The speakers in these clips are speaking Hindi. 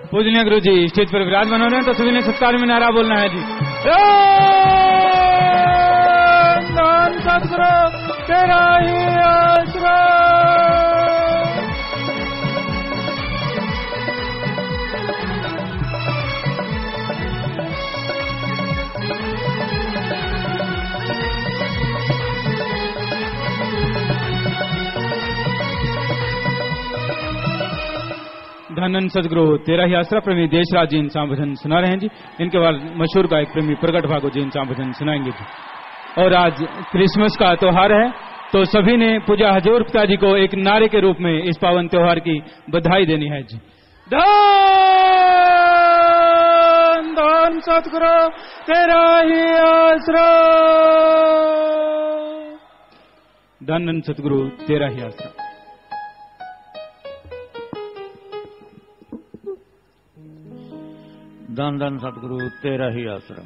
पूजनीय गुरु जी स्टेज पर विराजमान हो रहे हैं, तो सभी ने सत्कार में नारा बोलना है जी। धन सतगुरु तेरा ही आसरा। धन सदगुरु तेरा ही आसरा प्रेमी देशराज जी इंसान भजन सुना रहे हैं जी। इनके बाद मशहूर गायक प्रेमी प्रगट भागो जी इंसान भजन सुनाएंगे जी। और आज क्रिसमस का त्योहार है, तो सभी ने पूजा हजूर पिताजी को एक नारे के रूप में इस पावन त्योहार की बधाई देनी है जी। धन धन सतगुरु तेरा ही आसरा। धन सतगुरु तेरा ही आसरा। धन धन सतगुरु तेरा ही आसरा।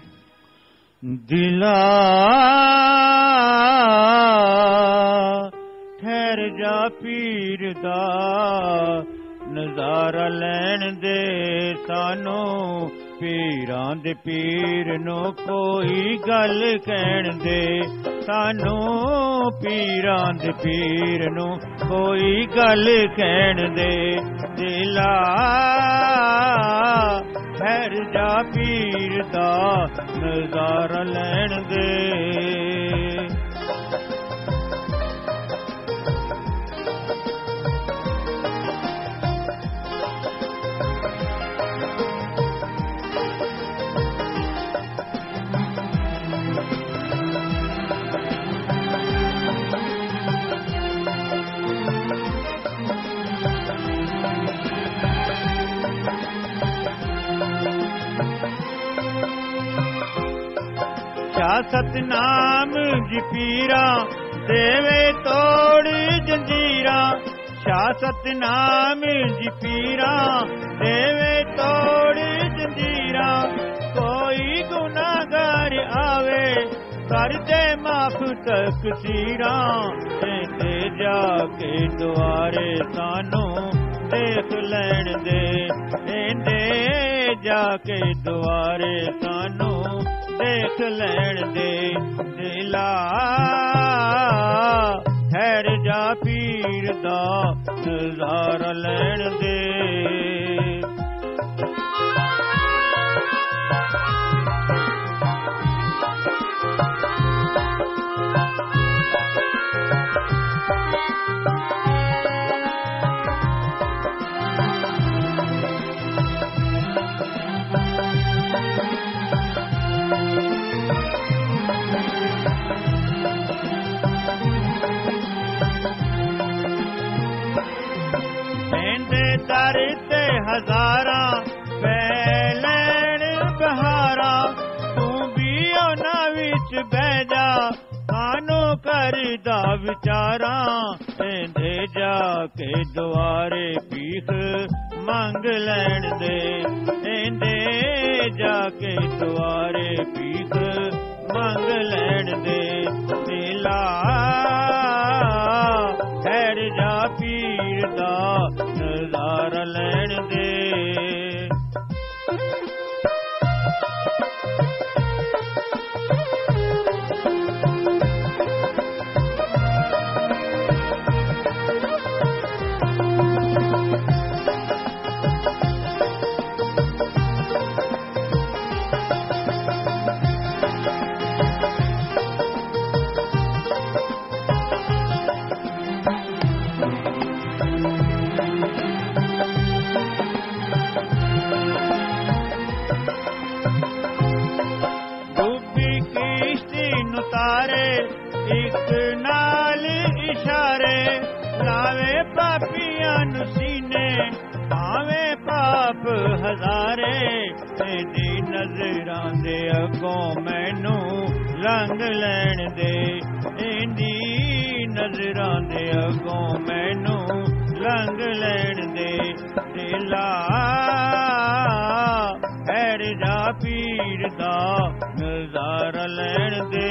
दिला ठहर जा पीर दा नजारा लैन दे सानू पीरां दे पीर नो कोई गल कहन दे सानू पीरां दे पीर नो कोई गल कहन दे दिला ठहर जा पीर दा नजारा लैन दे सतनाम जी पीरा देवे तोड़ जंजीरा। शाह सतनाम जी पीरा देवे तोड़ जंजीरा। कोई गुनाहगार आवे कर दे माफ तकसीरा। दे जाके दुआरे सानू देख लैन दे जाके दुआरे सानू देख लैन दे दिला ठहर जा पीर दा नजारा लैन दे। ते हजारा बैलैन बहारा तू भी ओना विच बह जा कानो करदा विचारा। दे जाके दुआरे पीख मंग लैन दे जाके दुआरे पीख मंग लैन दे दिला ठहर जा पीर दा नजारा लैन दे। हजारे तेरी नजरां दे अगों मैनू लंघ लैन दे तेरी नजरां दे अगों मैनू लंघ लैन दे दिला ठहर जा पीर दा नजारा लैन दे।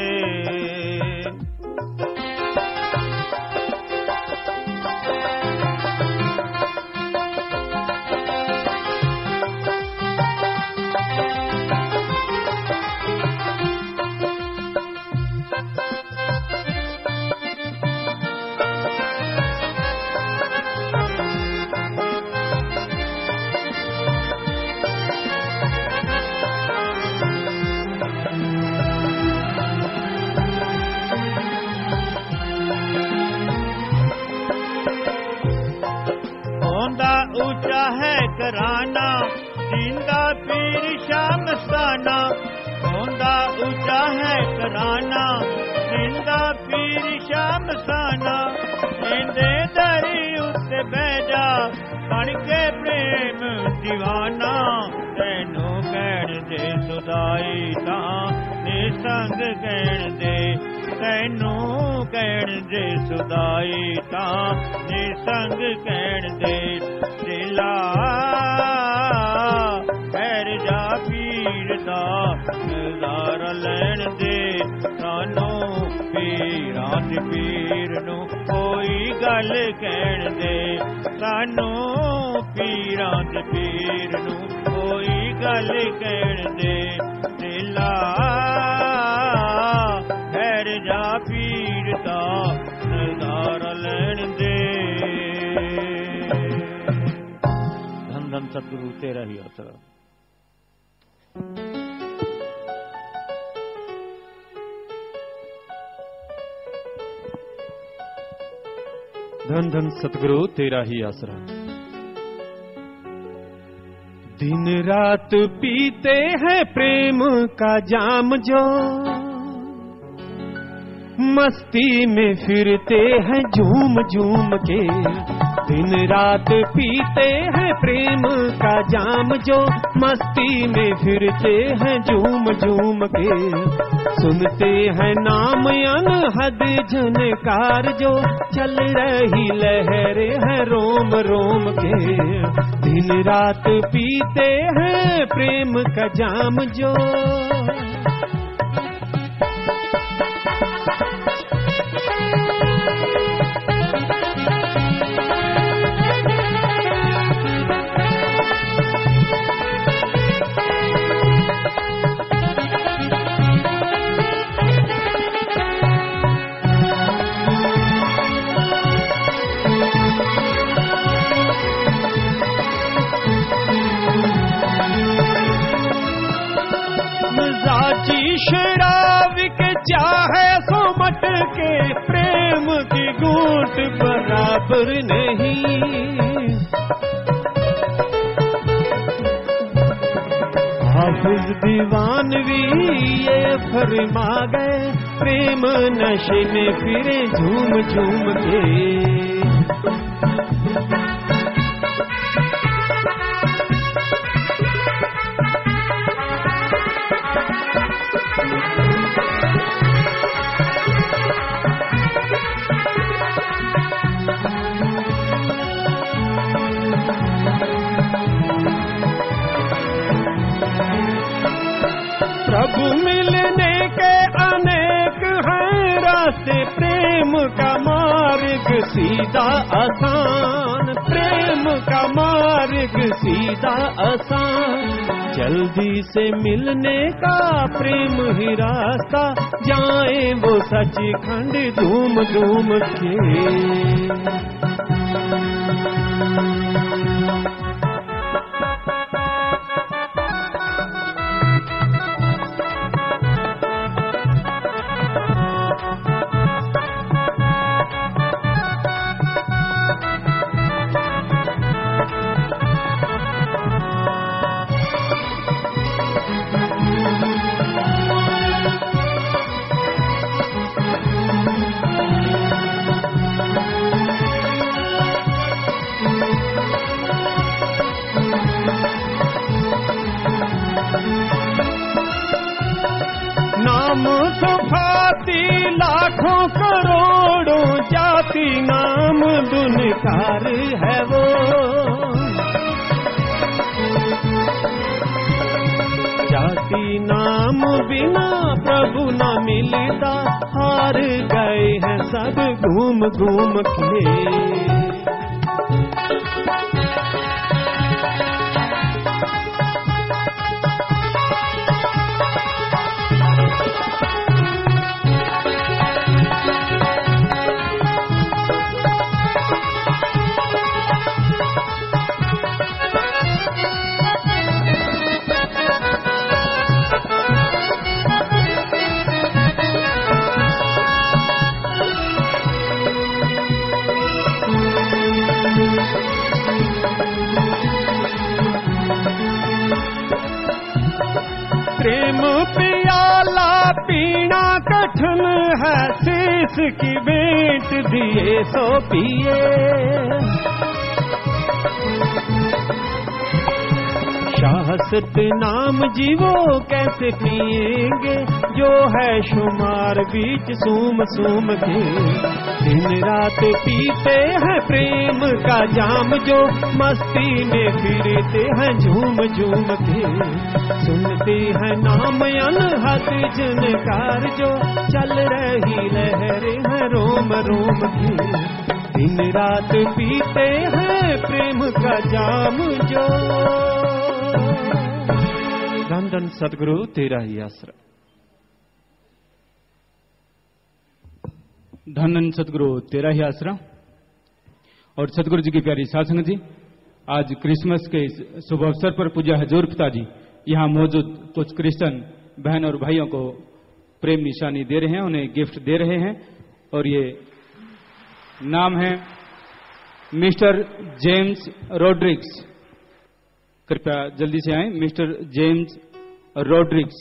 कराना, जिंदा पीर शाम मस्ताना, होंदा ऊंचा है कराना, जिंदा पीर शाम मस्ताना, इंदे दरी उत्ते बैजा बन के प्रेम दीवाना, तैनू कहण दे सुदाई तां निसंग कहण दे, तैनू कहण दे सुदाई तां निसंग कहण दे, दिला खैर जा पीर दा नज़ारा लैण दे, सानू पीरां दे पीर नू कोई गल कहण दे, सानू पीरां दे पीर नू कोई गल कहण दे, दिला खैर जा पीर दा नज़ारा लैण दे। धन धन सतगुरु तेरा ही आसरा। धन धन सतगुरु तेरा ही आसरा। दिन रात पीते हैं प्रेम का जाम जो, मस्ती में फिरते हैं झूम झूम के, दिन रात पीते हैं प्रेम का जाम जो, मस्ती में फिरते हैं झूम झूम के, सुनते हैं नाम अनहद झनकार जो, चल रही लहरें हैं रोम रोम के, दिन रात पीते हैं प्रेम का जाम जो। शराब के चाहे सो मट के, प्रेम की घूंट बराबर नहीं, हाफिज दीवानवी ये फरमा गए, प्रेम नशे में फिरे झूम झूम के। प्रभु मिलने के अनेक हैं रास्ते, प्रेम का मार्ग सीधा आसान, प्रेम का मार्ग सीधा आसान, जल्दी से मिलने का प्रेम ही रास्ता, जाए वो सचखंड धूम धूम के। नाम सुभाती लाखों करोड़ों जाति, नाम दुनिकार है वो, जाति नाम बिना प्रभु न मिलता, हार गए हैं सब घूम घूम के। प्याला पीना कठिन है, शीश की भेंट दिए सो पिए। शाहसत नाम जीवो कैसे पिएंगे, जो है शुमार बीच सूम सूम के। दिन रात पीते हैं प्रेम का जाम, जो मस्ती में फिरते हैं झूम झूम के। सुनते हैं नाम अनहद झनकार, जो चल रही लहरें हैं रोम रोम की। दिन रात पीते हैं प्रेम का जाम, जो। धन धन सतगुरु तेरा ही आसरा। धन धन सतगुरु तेरा ही आसरा। और सतगुरु जी की प्यारी साध संगत जी, आज क्रिसमस के इस शुभ अवसर पर पूज्य हजूर पिताजी यहाँ मौजूद कुछ क्रिश्चियन बहन और भाइयों को प्रेम निशानी दे रहे हैं, उन्हें गिफ्ट दे रहे हैं। और ये नाम है मिस्टर जेम्स रोड्रिग्स। कृपया जल्दी से आएं, मिस्टर जेम्स रोड्रिग्स।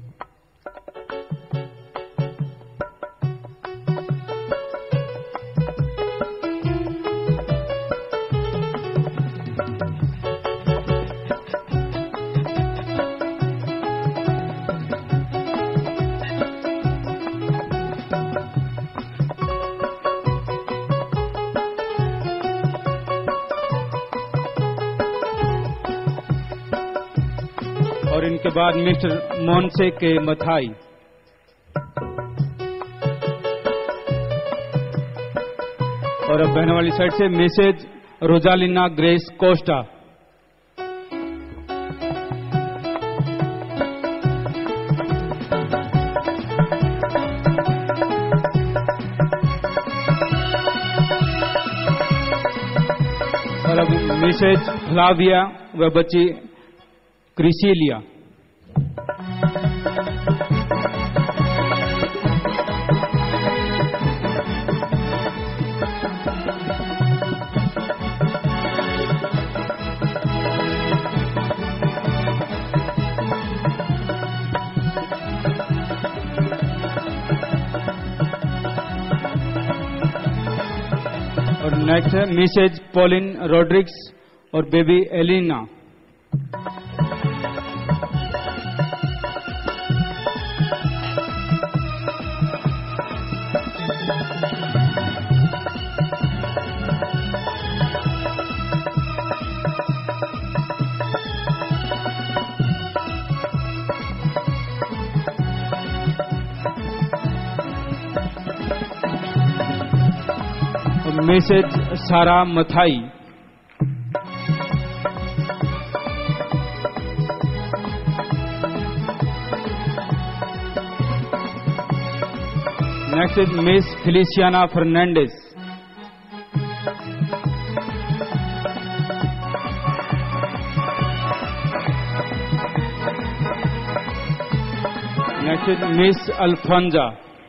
और इनके बाद मिस्टर मोनसे के मथाई। और अब बहनों वाली साइड से मिसेज रोजालिना ग्रेस कोस्टा। और अब मिसेज फ्लाविया व बच्ची क्रिसिलिया। और नेक्स्ट है मिसेज पॉलिन रोड्रिग्स और baby Elina. Mrs Sarah Mathai. Next is Miss Feliciana Fernandes. Next is Miss Alphonsa.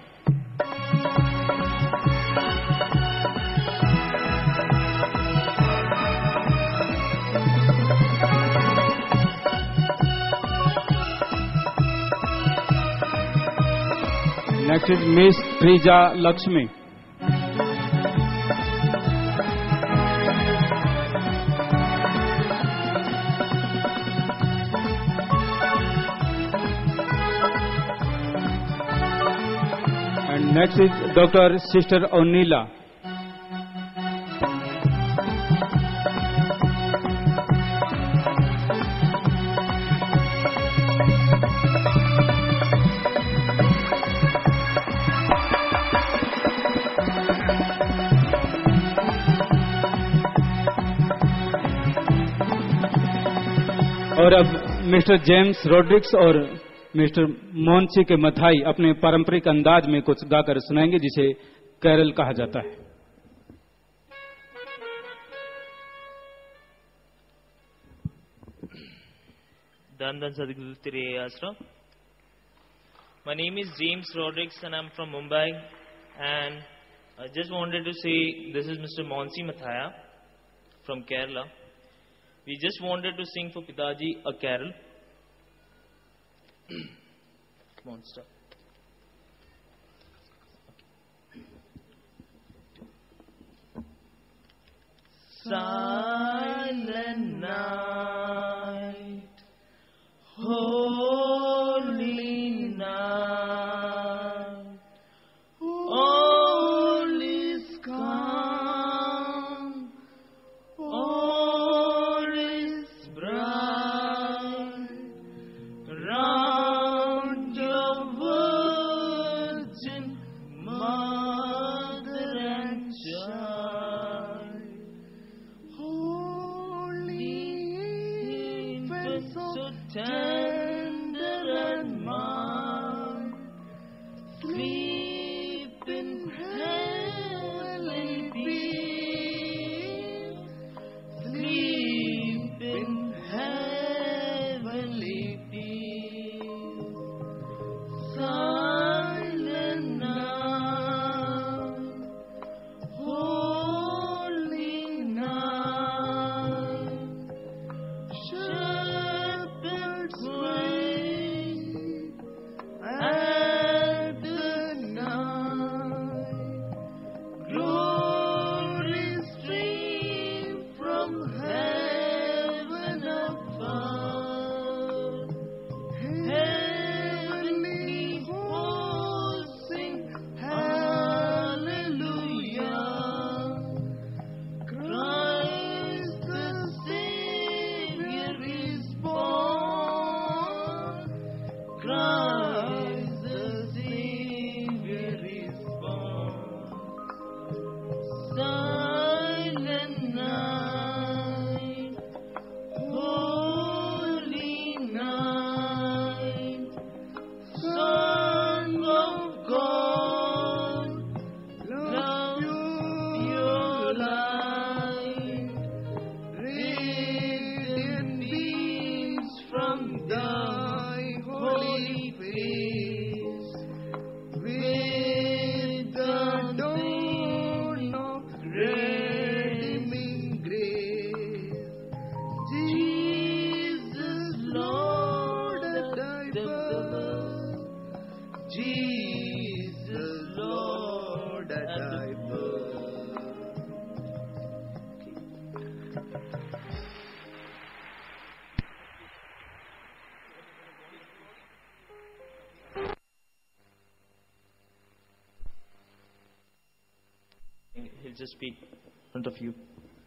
Next is Miss Trija Lakshmi. And next is Dr. Sister Onila. और अब मिस्टर जेम्स रोड्रिग्स और मिस्टर मोन्सी के मथाई अपने पारंपरिक अंदाज में कुछ गाकर सुनाएंगे, जिसे कैरल कहा जाता है। धन धन सद्गुरु तेरे आश्रम। My name is James Rodrigues and I'm from Mumbai, and I just wanted to say this is Mr. Monsi Mathaya from Kerala. We just wanted to sing for Pitaji a carol. monster. Silent night, holy night, all is calm, all is bright, round your virgin mother and child. Holy infant, so tender and mild, sleep in heavenly peace, sleep in heavenly peace. Silent night, holy night, shepherds wait at the night, glory stream from heaven above, heavenly hosts sing hallelujah. Christ the Savior is born. Christ the Savior is born. Silent night, holy night, Son of God, love your light, radiant beams from thy holy face, with the dawn of redeeming grace. Jesus, Lord, at thy birth, Jesus, Lord, at thy birth. He'll just speak in front of you.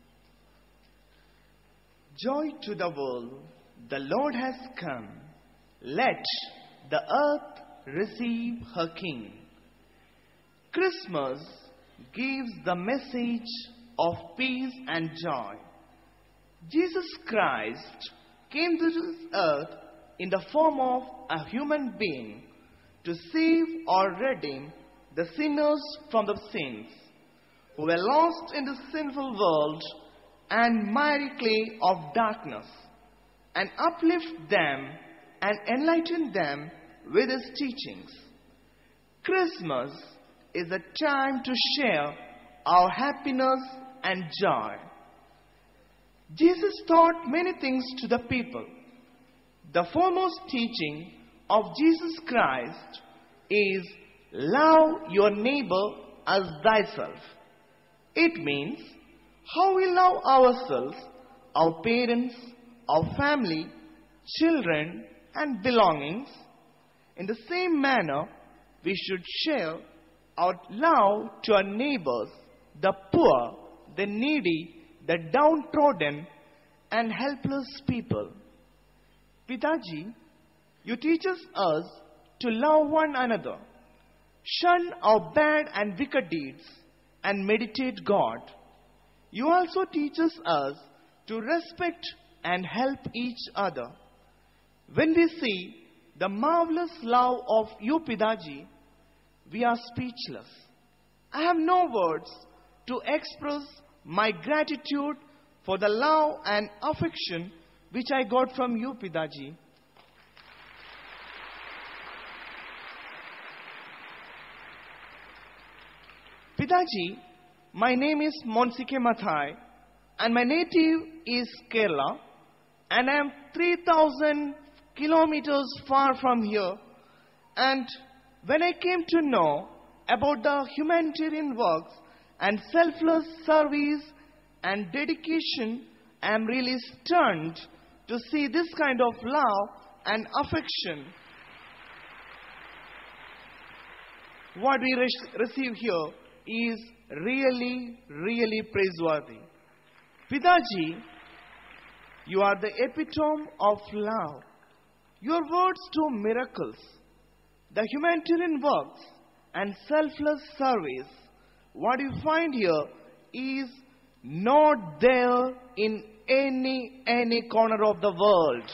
Joy to the world, the Lord has come. Let the earth receive her King. Christmas gives the message of peace and joy. Jesus Christ came to this earth in the form of a human being to save or redeem the sinners from the sins who were lost in the sinful world and miry clay of darkness, and uplift them and enlighten them with his teachings. Christmas is a time to share our happiness and joy. Jesus taught many things to the people. The foremost teaching of Jesus Christ is love your neighbor as thyself. It means how we love ourselves, our parents, our family, children, and belongings. In the same manner, we should share our love to our neighbors, the poor, the needy, the downtrodden, and helpless people. Pitaji, you teach us to love one another, shun our bad and wicked deeds, and meditate God. You also teach us to respect and help each other. When we see the marvelous love of you, Pitaji, we are speechless. I have no words to express my gratitude for the love and affection which I got from you, Pitaji. Pitaji, my name is Monsike Mathai, and my native is Kerala, and I am 3,000 kilometers far from here, And when I came to know about the humanitarian works and selfless service and dedication, I am really stunned to see this kind of love and affection. What we receive here is really, really praiseworthy. Pidaji, you are the epitome of love. Your words do miracles. The humanitarian works and selfless service, what you find here is not there in any corner of the world.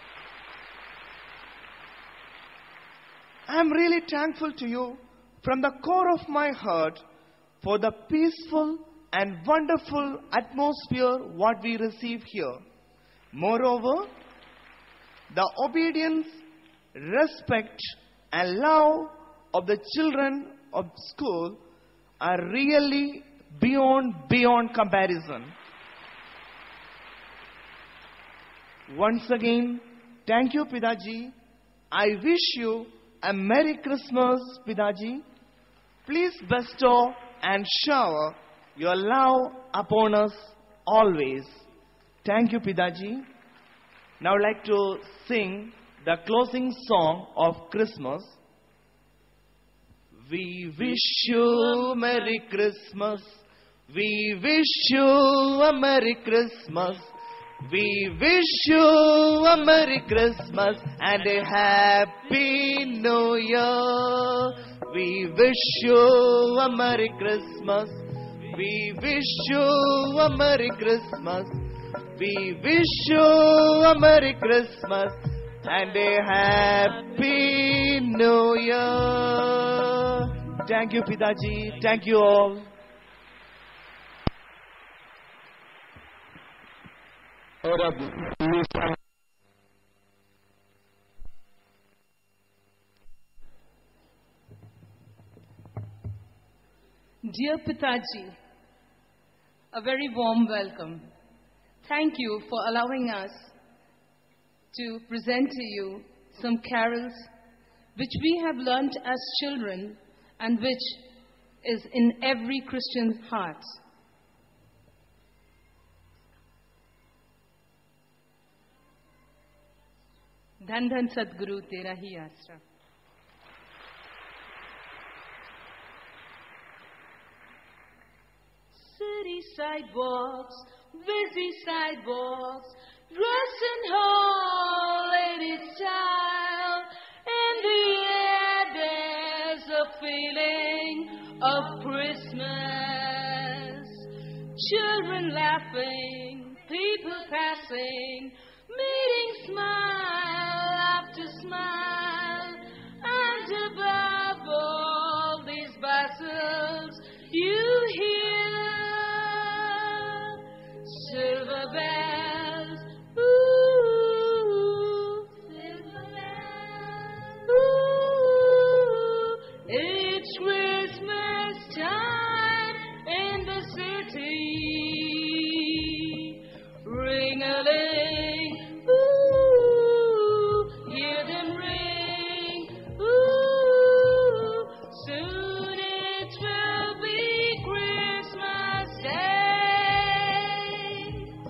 I am really thankful to you from the core of my heart for the peaceful and wonderful atmosphere what we receive here. Moreover, the obedience, respect and love of the children of school are really beyond comparison. Once again, thank you, Pidaji. I wish you a Merry Christmas, Pidaji. Please bestow and shower your love upon us always. Thank you, Pidaji. Now I'd like to sing the closing song of Christmas. We wish you Merry Christmas. We wish you a Merry Christmas. We wish you a Merry Christmas and a Happy New Year. We wish you a Merry Christmas. We wish you a Merry Christmas. We wish you a Merry Christmas and a Happy New Year. Thank you, Pidaji. Thank you all. और अब Dear Pitaji, a very warm welcome. Thank you for allowing us to present to you some carols which we have learnt as children and which is in every Christian's heart. धन धन सद्गुरु तेरा ही आसरा. City sidewalks, busy sidewalks, dressed in holiday style. In the air there's a feeling of Christmas. Children laughing, people passing, meeting smile after smile. And above all these bustles you hear silver bells, ooh, silver bells, ooh. It's Christmas time in the city. Ring-a-ling, ooh, hear them ring, ooh. Soon it will be Christmas Day.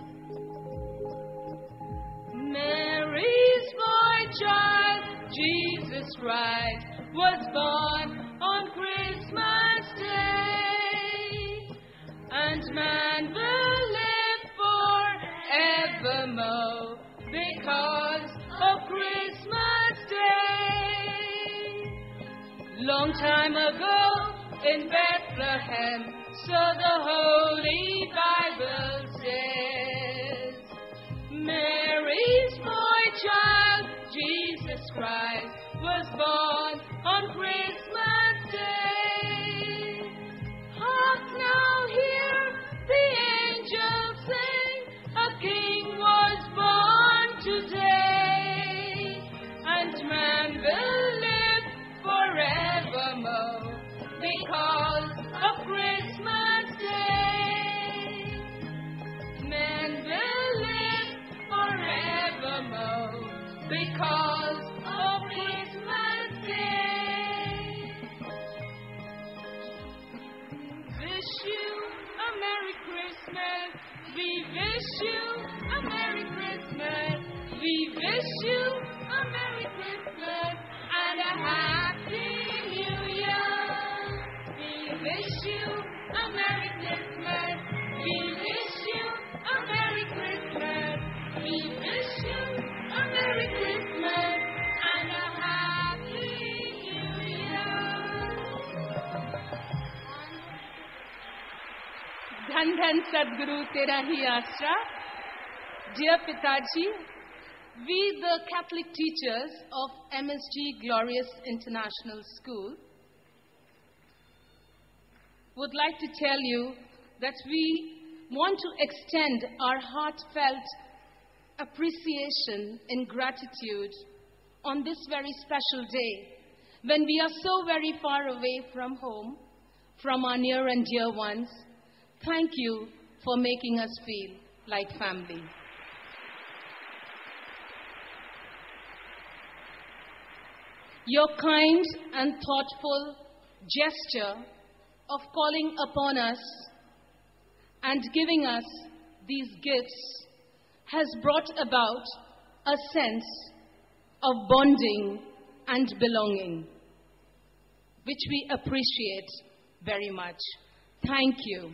Mary's boy child, Jesus Christ, was born on Christmas Day. And man will live forevermore because of Christmas Day. Long time ago in Bethlehem, so the Holy Bible says, Mary's boy child, Jesus Christ, was born on Christmas Day. Hark now, hear the angels sing, a king was born today, and man will live forevermore because of Christmas Day. Man will live forevermore because of Christmas Day. you a Merry Christmas. We wish you a Merry Christmas. We wish you a Merry Christmas and a Happy New Year. धन धन सदगुरु तेरा ही आसरा. Dear Pitaji, we the Catholic teachers of MSG Glorious International School would like to tell you that we want to extend our heartfelt appreciation and gratitude on this very special day when we are so very far away from home, from our near and dear ones. Thank you for making us feel like family. Your kind and thoughtful gesture of calling upon us and giving us these gifts has brought about a sense of bonding and belonging, which we appreciate very much. Thank you.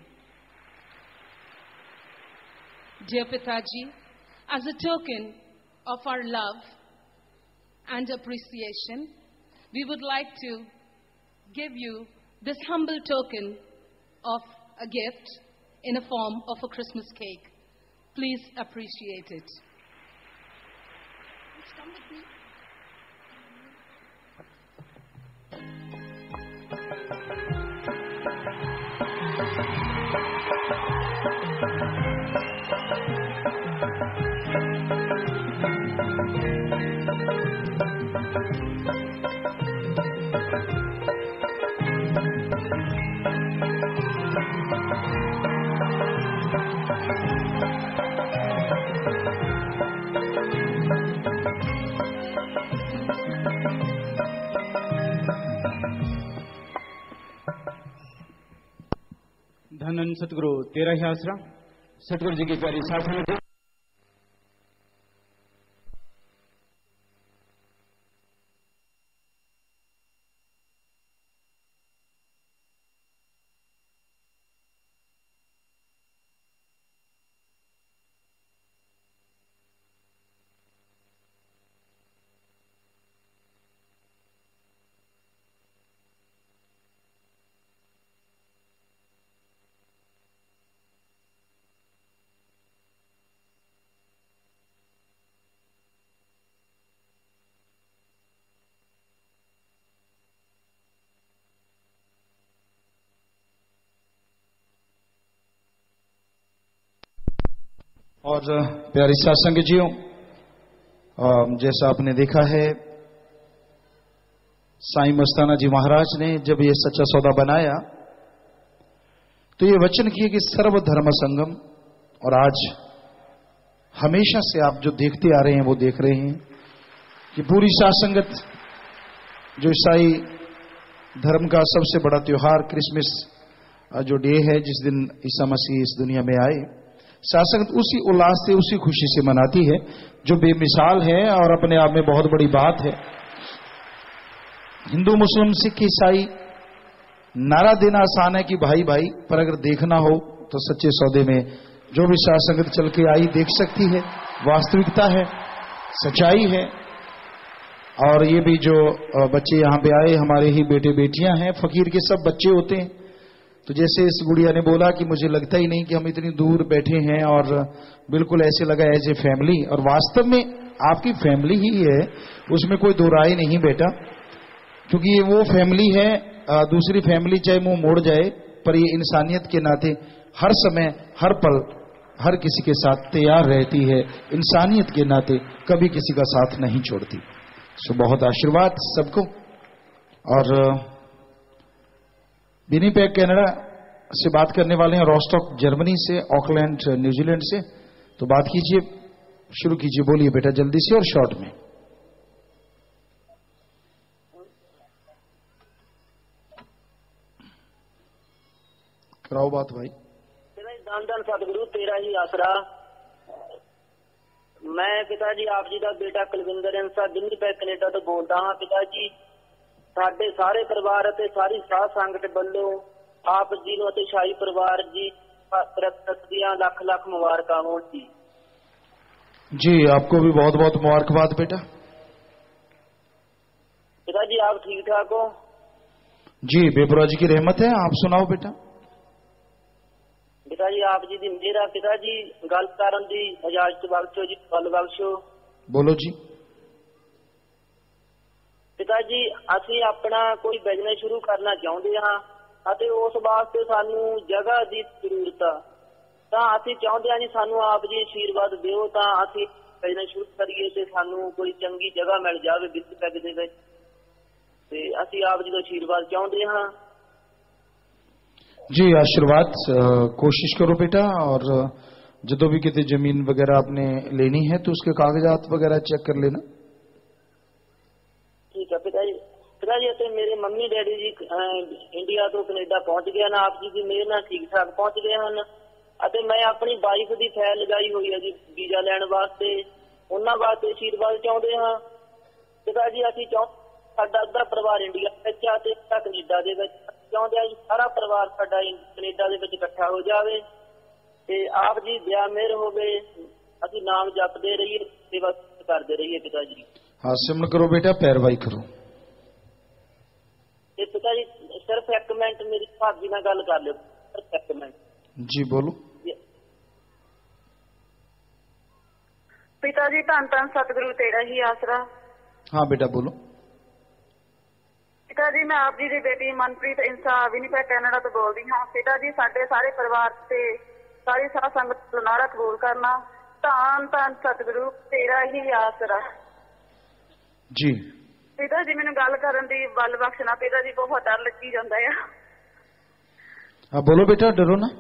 Dear Pitaji, as a token of our love and appreciation, we would like to give you this humble token of a gift in a form of a Christmas cake. Please appreciate it. Please come with me. धन सतगुरु तेरा ही आसरा. सतगुरु जी की प्यारी साधना. और प्यारी सत्संग जियों, जैसा आपने देखा है, साईं मस्ताना जी महाराज ने जब ये सच्चा सौदा बनाया तो ये वचन किए कि सर्वधर्म संगम. और आज हमेशा से आप जो देखते आ रहे हैं वो देख रहे हैं कि पूरी साथ संगत जो ईसाई धर्म का सबसे बड़ा त्योहार क्रिसमस जो डे है, जिस दिन ईसा मसीह इस दुनिया में आए, शासक उसी उल्लास से, उसी खुशी से मनाती है, जो बेमिसाल है और अपने आप में बहुत बड़ी बात है. हिंदू मुस्लिम सिख ईसाई नारा देना आसान है कि भाई भाई, पर अगर देखना हो तो सच्चे सौदे में जो भी शासक चल के आई देख सकती है, वास्तविकता है, सच्चाई है. और ये भी जो बच्चे यहाँ पे आए हमारे ही बेटे बेटियां हैं, फकीर के सब बच्चे होते हैं. तो जैसे इस गुड़िया ने बोला कि मुझे लगता ही नहीं कि हम इतनी दूर बैठे हैं, और बिल्कुल ऐसे लगा एज ए फैमिली. और वास्तव में आपकी फैमिली ही है, उसमें कोई दो राय नहीं बेटा, क्योंकि ये वो फैमिली है. दूसरी फैमिली चाहे मुंह मोड़ जाए, पर ये इंसानियत के नाते हर समय हर पल हर किसी के साथ तैयार रहती है. इंसानियत के नाते कभी किसी का साथ नहीं छोड़ती. सो बहुत आशीर्वाद सबको. और विनिपेग कनाडा से बात करने वाले हैं, रोस्टॉक जर्मनी से, ऑकलैंड न्यूजीलैंड से. तो बात कीजिए, शुरू कीजिए, बोलिए बेटा जल्दी से और शॉर्ट में. कराओ बात भाई. धन धन सतगुरु तेरा ही आसरा. मैं पिताजी आप जी का बेटा कुलविंदर इंसा विनिपेग कनेडा तो बोलता हाँ. पिताजी ਸਾਡੇ ਸਾਰੇ ਪਰਿਵਾਰ ਅਤੇ ਸਾਰੀ ਸਾਧ ਸੰਗਤ ਵੱਲੋਂ ਆਪ ਜੀ ਨੂੰ ਅਤੇ ਸ਼ਾਹੀ ਪਰਿਵਾਰ ਜੀ ਪ੍ਰਗਟ ਦੀਆਂ ਲੱਖ ਲੱਖ ਮੁਬਾਰਕਾਂ ਹੋਣ ਜੀ। जी आपको भी बहुत बहुत मुबारकबाद बेटा। पिताजी आप ठीक ठाक हो? जी बेपुरा जी की रहमत है। आप सुनाओ बेटा। पिताजी आप जी दी मेरा पिताजी गल करन दी इजाजत बख्शो जी, गल बख्शो। बोलो जी। पिताजी ਅਸੀਂ ਆਪਣਾ ਕੋਈ ਬਿਜ਼ਨਸ ਸ਼ੁਰੂ ਕਰਨਾ ਚਾਹੁੰਦੇ ਹਾਂ ਅਤੇ ਉਸ ਵਾਸਤੇ ਸਾਨੂੰ ਜਗ੍ਹਾ ਦੀ ਜ਼ਰੂਰਤ ਆ, ਤਾਂ ਅਸੀਂ ਚਾਹੁੰਦੇ ਹਾਂ ਜੀ ਸਾਨੂੰ ਆਪ ਜੀ ਆਸ਼ੀਰਵਾਦ ਦਿਓ ਤਾਂ ਅਸੀਂ ਬਿਜ਼ਨਸ ਸ਼ੁਰੂ ਕਰੀਏ ਤੇ ਸਾਨੂੰ ਕੋਈ ਚੰਗੀ ਜਗ੍ਹਾ ਮਿਲ ਜਾਵੇ ਵਿੱਚ ਪੈਗ ਦੇ ਵਿੱਚ, ਤੇ ਅਸੀਂ ਆਪ ਜੀ ਦਾ ਆਸ਼ੀਰਵਾਦ ਚਾਹੁੰਦੇ ਹਾਂ। जी आशीर्वाद कोशिश करो बेटा, और जो भी कितनी जमीन वगैरह आपने लेनी है तो उसके कागजात वगैरह चेक कर लेना। ठीक है पिताजी। पिताजी ਅਤੇ ਮੇਰੇ ਮੰਮੀ ਡੈਡੀ ਜੀ ਇੰਡੀਆ ਤੋਂ ਕੈਨੇਡਾ ਪਹੁੰਚ ਗਏ ਹਨ, ਆਪ ਜੀ ਦੀ ਮਿਹਰ ਨਾਲ ਠੀਕ ਠਾਕ ਪਹੁੰਚ ਗਏ ਹਨ ਅਤੇ ਮੈਂ ਆਪਣੀ ਵਾਈਫ ਦੀ ਫਾਈਲ ਲਗਾਈ ਹੋਈ ਹੈ ਜੀ ਵੀਜ਼ਾ ਲੈਣ ਵਾਸਤੇ, ਉਹਨਾਂ ਵਾਸਤੇ ਆਸ਼ੀਰਵਾਦ ਚਾਹੁੰਦੇ ਹਾਂ। ਪਿਤਾਜੀ ਅਸੀਂ ਸਾਡਾ ਅੱਧਾ ਪਰਿਵਾਰ ਇੰਡੀਆ ਵਿੱਚ ਆ ਤੇ ਕੈਨੇਡਾ ਦੇ ਵਿੱਚ, ਚਾਹੁੰਦੇ ਆ ਜੀ ਸਾਰਾ ਪਰਿਵਾਰ ਸਾਡਾ ਕੈਨੇਡਾ ਦੇ ਵਿੱਚ ਇਕੱਠਾ ਹੋ ਜਾਵੇ ਤੇ ਆਪ ਜੀ ਦਇਆ ਮਿਹਰ ਹੋਵੇ, ਅਸੀਂ ਨਾਮ ਜਪਦੇ ਰਹੀਏ, ਸੇਵਾ ਕਰਦੇ ਰਹੀਏ ਪਿਤਾਜੀ। हाँ सिमरन करो बेटा, पैरवाई करो। ਤੇ ਪਿਤਾਜੀ ਸਿਰਫ ਇੱਕ ਮਿੰਟ ਮੇਰੀ ਭਾਬੀ ਨਾਲ ਗੱਲ ਕਰ ਲਿਓ, ਸਿਰਫ ਇੱਕ ਮਿੰਟ। जी बोलो। पिता जी धन धन सतगुरु तेरा ही आसरा। हाँ बेटा बोलो। पिता जी मैं आप जी की बेटी मनप्रीत इंसा विनीपेग कैनेडा तो बोल रही हूँ। पिता जी साडे सारे परिवार से सारी साध संगत नारा कबूल करना, धन धन सतगुरु तेरा ही आसरा। जी पिता जी मैंने गल करन दी बल बख्शना, पिता जी बहुत डर लगी जाता है। हाँ बोलो बेटा, डरो ना।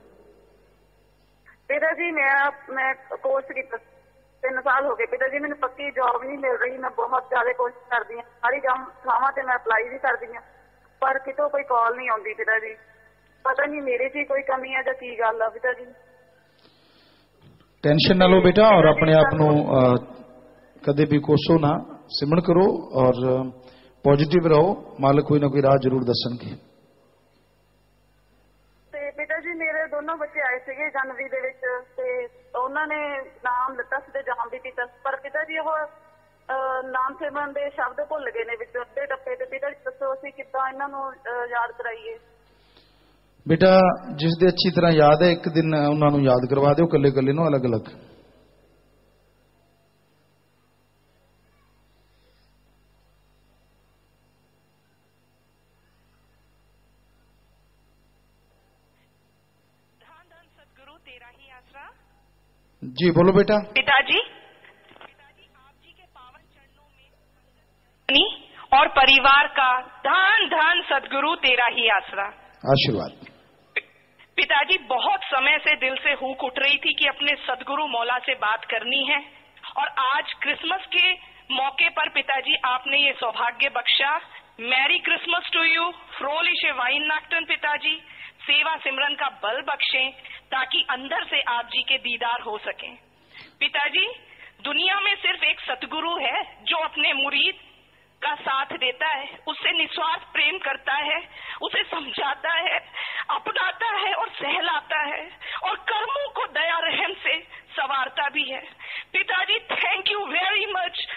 पिता जी मैं कोर्स की 3 साल हो गए पिता जी, मैंने पक्की जॉब नहीं मिल रही, मैं बहुत ज्यादा कोशिश करती हूँ, सारी थावां ते मैं अप्लाई भी करती हूँ पर कितों कोई कॉल नहीं आती। पिता जी पता नहीं मेरे च कोई कमी है या की गल है। पिता जी टेंशन ना लो बेटा, और अपने आप नू कदे भी कोसो ना, सिमरन करो और पॉजिटिव रहो, मालिक कोई ना कोई राह जरूर दसणगे। पिता जी मेरे दोनों बच्चे आए थे जनवरी दे विच ते उन्होंने नाम लिता सी जाम भी किया, पर पिता जी वो नाम सिमरन दे शब्द भुल गए ने विच अद्धे टप्पे ते। पिता जी दसो असीं किद्दां इन्हां नूं याद कराइए। बेटा जिस दे अच्छी तरह याद है एक दिन उन्हां नूं याद करवा दिओ, कल्ले कल्ले नूं अलग अलग। जी बोलो बेटा। पिताजी आप जी के पावन चरणों में और परिवार का धन धन सदगुरु तेरा ही आसरा। आशीर्वाद। पिताजी बहुत समय से दिल से हुक उठ रही थी कि अपने सदगुरु मौला से बात करनी है, और आज क्रिसमस के मौके पर पिताजी आपने ये सौभाग्य बख्शा। मैरी क्रिसमस टू यू, फ्रोलिश वाइननाक्टन। पिताजी सेवा सिमरन का बल बख्शें ताकि अंदर से आप जी के दीदार हो सके। पिताजी दुनिया में सिर्फ एक सतगुरु है जो अपने मुरीद का साथ देता है, उससे निस्वार्थ प्रेम करता है, उसे समझाता है, अपनाता है और सहलाता है, और कर्मों को दया रहम से संवारता भी है। पिताजी थैंक यू वेरी मच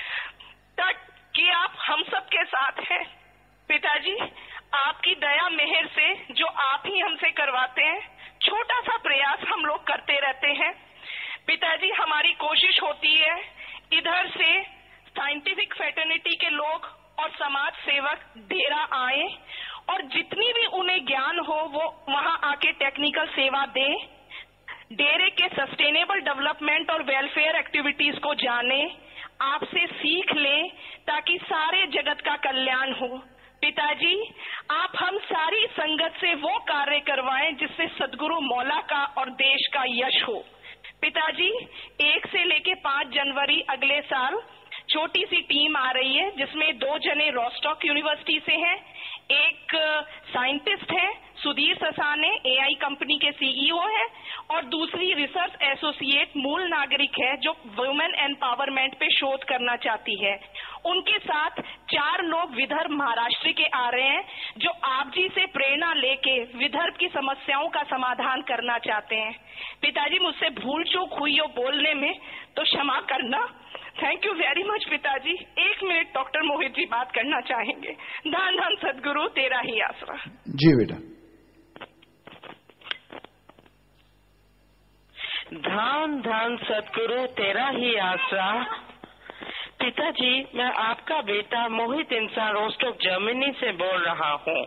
कि आप हम सब के साथ हैं। पिताजी आपकी दया मेहर से जो आप ही हमसे करवाते हैं, छोटा सा प्रयास हम लोग करते रहते हैं। पिताजी हमारी कोशिश होती है इधर से साइंटिफिक फ्रेटर्निटी के लोग और समाज सेवक डेरा आए और जितनी भी उन्हें ज्ञान हो वो वहां आके टेक्निकल सेवा दें, डेरे के सस्टेनेबल डेवलपमेंट और वेलफेयर एक्टिविटीज को जाने, आपसे सीख लें ताकि सारे जगत का कल्याण हो। पिताजी आप हम सारी संगत से वो कार्य करवाएं जिससे सदगुरु मौला का और देश का यश हो। पिताजी 1 से लेके 5 जनवरी अगले साल छोटी सी टीम आ रही है जिसमें 2 जने रोस्टॉक यूनिवर्सिटी से हैं, एक साइंटिस्ट है सुधीर ससाने एआई कंपनी के सीईओ है, और दूसरी रिसर्च एसोसिएट मूल नागरिक है जो वुमेन एम्पावरमेंट पे शोध करना चाहती है। उनके साथ 4 लोग विदर्भ महाराष्ट्र के आ रहे हैं जो आप जी से प्रेरणा लेके विदर्भ की समस्याओं का समाधान करना चाहते हैं। पिताजी, मुझसे भूल चूक हुई हो बोलने में तो क्षमा करना। थैंक यू वेरी मच पिताजी। 1 मिनट डॉक्टर मोहित जी बात करना चाहेंगे। धन धन सदगुरु तेरा ही आसरा। जी बेटा। धन धन सदगुरु तेरा ही आसरा। पिताजी, मैं आपका बेटा मोहित इंसान रोस्टोक जर्मनी से बोल रहा हूँ।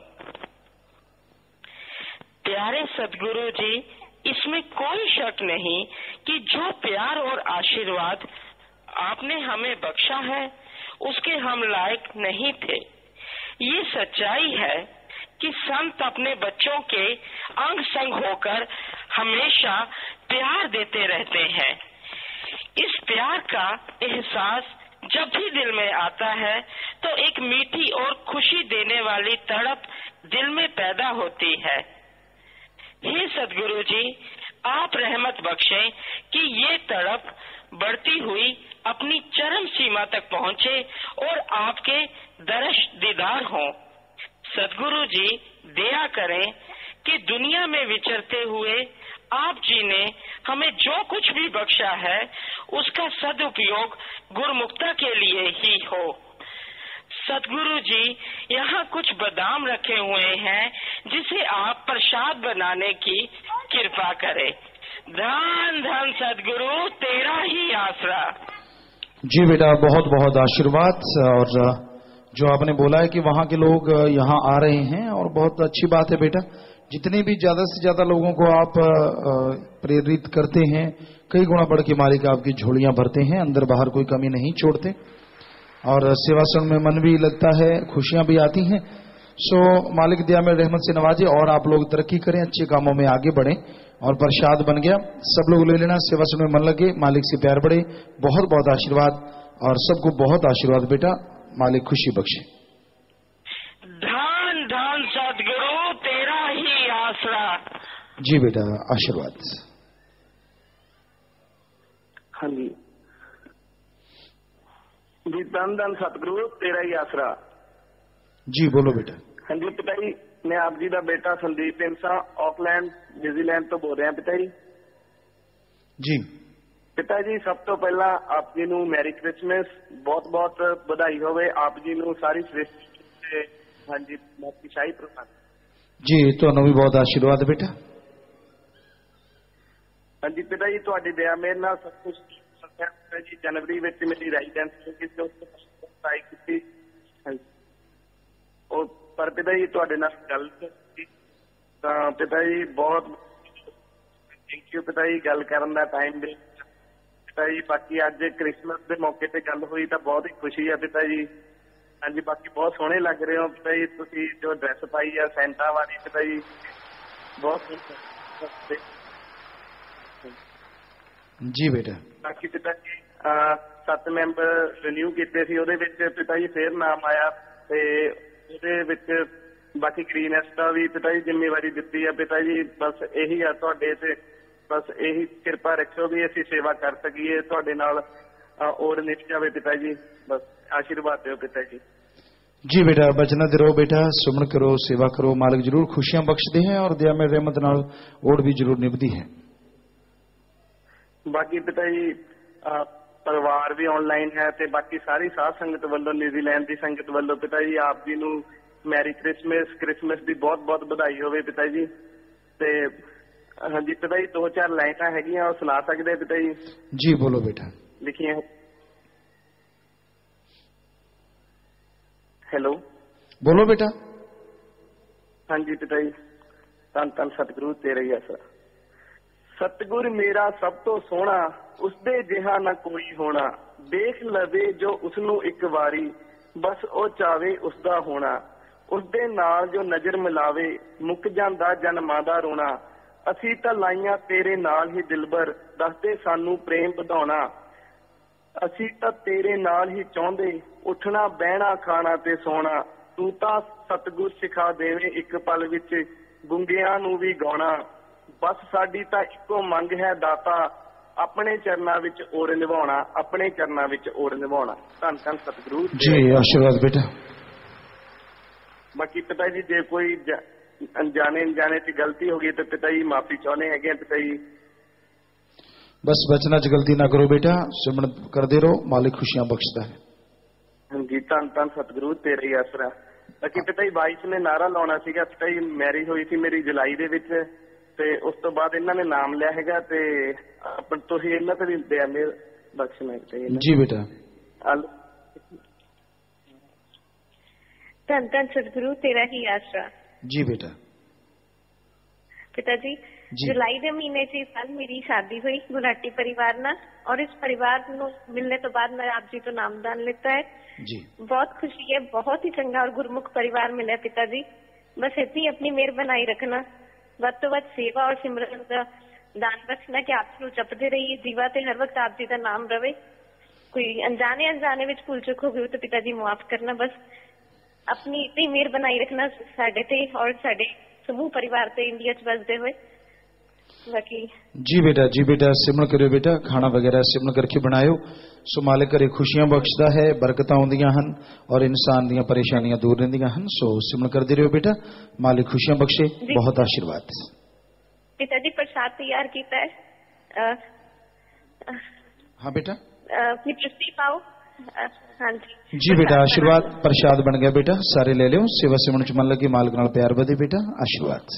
प्यारे सदगुरु जी, इसमें कोई शक नहीं कि जो प्यार और आशीर्वाद आपने हमें बख्शा है उसके हम लायक नहीं थे। ये सच्चाई है कि संत अपने बच्चों के अंग संग होकर हमेशा प्यार देते रहते हैं। इस प्यार का एहसास जब भी दिल में आता है तो एक मीठी और खुशी देने वाली तड़प दिल में पैदा होती है। हे सदगुरु जी, आप रहमत बख्शें कि ये तड़प बढ़ती हुई अपनी चरम सीमा तक पहुँचे और आपके दर्श दीदार हों। सदगुरु जी, दया करें कि दुनिया में विचरते हुए आप जी ने हमें जो कुछ भी बख्शा है उसका सदुपयोग गुरुमुक्ता के लिए ही हो। सदगुरु जी, यहाँ कुछ बादाम रखे हुए हैं जिसे आप प्रसाद बनाने की कृपा करें। धन धन सदगुरु तेरा ही आसरा। जी बेटा, बहुत बहुत आशीर्वाद। और जो आपने बोला है कि वहाँ के लोग यहाँ आ रहे हैं और बहुत अच्छी बात है बेटा। जितने भी ज्यादा से ज्यादा लोगों को आप प्रेरित करते हैं, कई गुना बढ़ के मालिक आपकी झोलियां भरते हैं, अंदर बाहर कोई कमी नहीं छोड़ते और सेवा संघ में मन भी लगता है, खुशियां भी आती हैं। सो मालिक दया में रहमत से नवाजे और आप लोग तरक्की करें, अच्छे कामों में आगे बढ़ें। और प्रसाद बन गया, सब लोग ले लेना, सेवा संघ में मन लगे, मालिक से प्यार बढ़े। बहुत बहुत आशीर्वाद और सबको बहुत आशीर्वाद बेटा, मालिक खुशी बख्शे। धन धन सदगुरु तेरा ही आसरा। जी बेटा, आशीर्वाद। हाँ जी जी, धन धन सतगुरु तेरा ही आसरा। जी बोलो बेटा। हाँ जी पिताजी, मैं आप जी का बेटा संदीप इंसा ऑकलैंड न्यूजीलैंड तो बोल रहे हैं पिताजी। जी पिताजी, सब तो पहला आप जी नू मैरी क्रिसमस, बहुत बहुत बधाई होवे आप जी नू सारी सृष्टि से। हाँ जी, बाकी शाही प्रसाद जी, ਤੁਹਾਨੂੰ भी बहुत आशीर्वाद बेटा। हाँ जी पिताजी, ਤੁਹਾਡੀ दया मेरे नाल सब कुछ पिता जी। जनवरी में मेरी रेजिडेंसी की अप्लाई की, पर पिता जी ਤੁਹਾਡੇ ਨਾਲ गल ਤਾਂ पिता जी बहुत थैंक यू पिता जी गल करन दा टाइम दे पिता जी। बाकी अज क्रिसमस के मौके ते गल हुई तो बहुत ही खुशी है पिता जी। हाँ जी, बाकी बहुत सोहने लग रहे हो पिता जी, तुसी जो ड्रेस पाई है सेंटा वाली पिता जी, बहुत जी बेटा। बाकी पिता जी 7 मैंबर रिन्यू किए सी, ਉਹਦੇ ਵਿੱਚ पिता जी फिर नाम आया ਤੇ ਉਹਦੇ ਵਿੱਚ बाकी ग्रीनएस का भी पिता जी जिम्मेवारी दी है पिता जी। बस यही है ਤੁਹਾਡੇ ਤੇ बस यही कृपा रखियो भी ਅਸੀਂ सेवा कर सकीए ਤੁਹਾਡੇ ਨਾਲ और निभ जावे पिता जी। बस आशीर्वाद दो पिता जी। जी बेटा, बचना दे रहो बेटा, सुमन करो, सेवा करो, मालिक जरूर खुशियां बख्शते हैं और दया में रहमत नाल ओढ़ भी जरूर निभदी है। बाकी पिता जी परिवार भी ऑनलाइन है ते बाकी सारी साध संगत वालों, न्यूजीलैंड की संगत वालों पिता जी आप जी नू मैरी क्रिसमस, क्रिसमस की बहुत बहुत बधाई होवे पिता जी। ते हाँ जी पिता जी, 2-4 लाइना हैगियां और सुना सकते पिता जी? जी बोलो बेटा। लिखिए। हेलो बोलो बेटा। हाँ जी पिता जी, धन धन सतगुरु तेरा ही आसरा। सतगुर मेरा सब तो सोहना, उसदे जिहा ना कोई होना। देख लवे जो उसनू एक वारी, बस ओ चावे उसदा होना। उसदे नाल जो नजर मिलावे, मुक जांदा जन्मां दा रोना। असी तां लाइयां तेरे नाल ही दिलबर, दसदे सानू प्रेम ਵਧਾਉਣਾ। असी तां तेरे नाल ही चाहुंदे, उठना बहना खाना ते सोना। तू तां सतगुर सिखा देवे एक पल विच, गुंगियां नू भी गाउणा। बस साडी तां इक्को मंग है दाता, ਆਪਣੇ ਚਰਨਾਂ ਵਿੱਚ ਓਰ ਨਿਭਾਉਣਾ, ਆਪਣੇ ਚਰਨਾਂ ਵਿੱਚ ਓਰ ਨਿਭਾਉਣਾ। ਧੰਨ ਧੰਨ ਸਤਿਗੁਰੂ जी आशीर्वाद बेटा। ਬਾਕੀ ਪਿਤਾ ਜੀ ਜੇ ਕੋਈ ਅਣਜਾਣੇ ਚ ਗਲਤੀ ਹੋ ਗਈ ਤਾਂ ਪਿਤਾ ਜੀ ਮਾਫੀ ਚਾਹੁੰਦੇ ਹੈਗੇ ਆ ਪਿਤਾ ਜੀ। बस बचना च गलती ना करो बेटा, सिमरन करते रहो, मालिक खुशियां बख्शता है। ਹਾਂਜੀ ਧੰਨ ਧੰਨ ਸਤਿਗੁਰੂ ਤੇਰਾ ਹੀ ਆਸਰਾ। ਬਾਕੀ ਪਿਤਾ ਜੀ ਵਾਈਫ ਨੇ ਨਾਰਾ ਲਾਉਣਾ ਸੀਗਾ ਪਿਤਾ ਜੀ, ਮੈਰਿਜ ਹੋਈ ਸੀ ਮੇਰੀ ਜੁਲਾਈ ਦੇ ਵਿੱਚ ਤੇ ਉਸ ਤੋਂ ਬਾਅਦ ਇਹਨਾਂ ਨੇ ਨਾਮ ਲਿਆ ਹੈਗਾ ਤੇ ਤੁਸੀਂ ਇਹਨਾਂ ਤੇ ਵੀ ਦਇਆ ਮੇਰ ਬਖਸ਼ਣਾ ਪਿਤਾ जी बेटा। ਧੰਨ ਧੰਨ ਸਤਿਗੁਰੂ ਤੇਰਾ ਹੀ ਆਸਰਾ। जी बेटा। पिता जी जुलाई के महीने से साल मेरी शादी हुई गुलाटी परिवार ना, और इस परिवार को मिलने तो बाद मैं आप जी तो नामदान लेता है जी। बहुत खुशी है, बहुत ही चंगा और गुरमुख परिवार मिला पिता जी। बस इतनी अपनी मेहर बनाई रखना, वध तो वध सेवा और सिमरन का दान बख्शना कि आप जपते रहिए जीवा ते हर वक्त आप जी का नाम रवे। कोई अनजाने विच भूल चुक हो गई तो पिता जी माफ करना। बस अपनी इतनी मेहर बनाई रखना साडे ते और साडे समूह परिवार से इंडिया च बसते हुए। बाकी जी बेटा सिमरन करो बेटा, खाना वगैरह सिमरन करके बनायो सो मालिक करे खुशियां बख्शदा है, बरकतां आउंदियां हन और इंसान दियां परेशानियां दूर रहिंदियां हन। सो सिमरन करदे रहो बेटा, मालिक खुशियां बख्शे, बहुत आशीर्वाद। पिताजी प्रसाद तैयार कीता है। हाँ बेटा अपनी प्रस्ती पाओ। हाँ जी बेटा आशीर्वाद प्रसाद बन गया बेटा, सारे ले लो। सेवा सिमरन च मन लगे, मालिक नाल प्यार बधे बेटा, आशीर्वाद।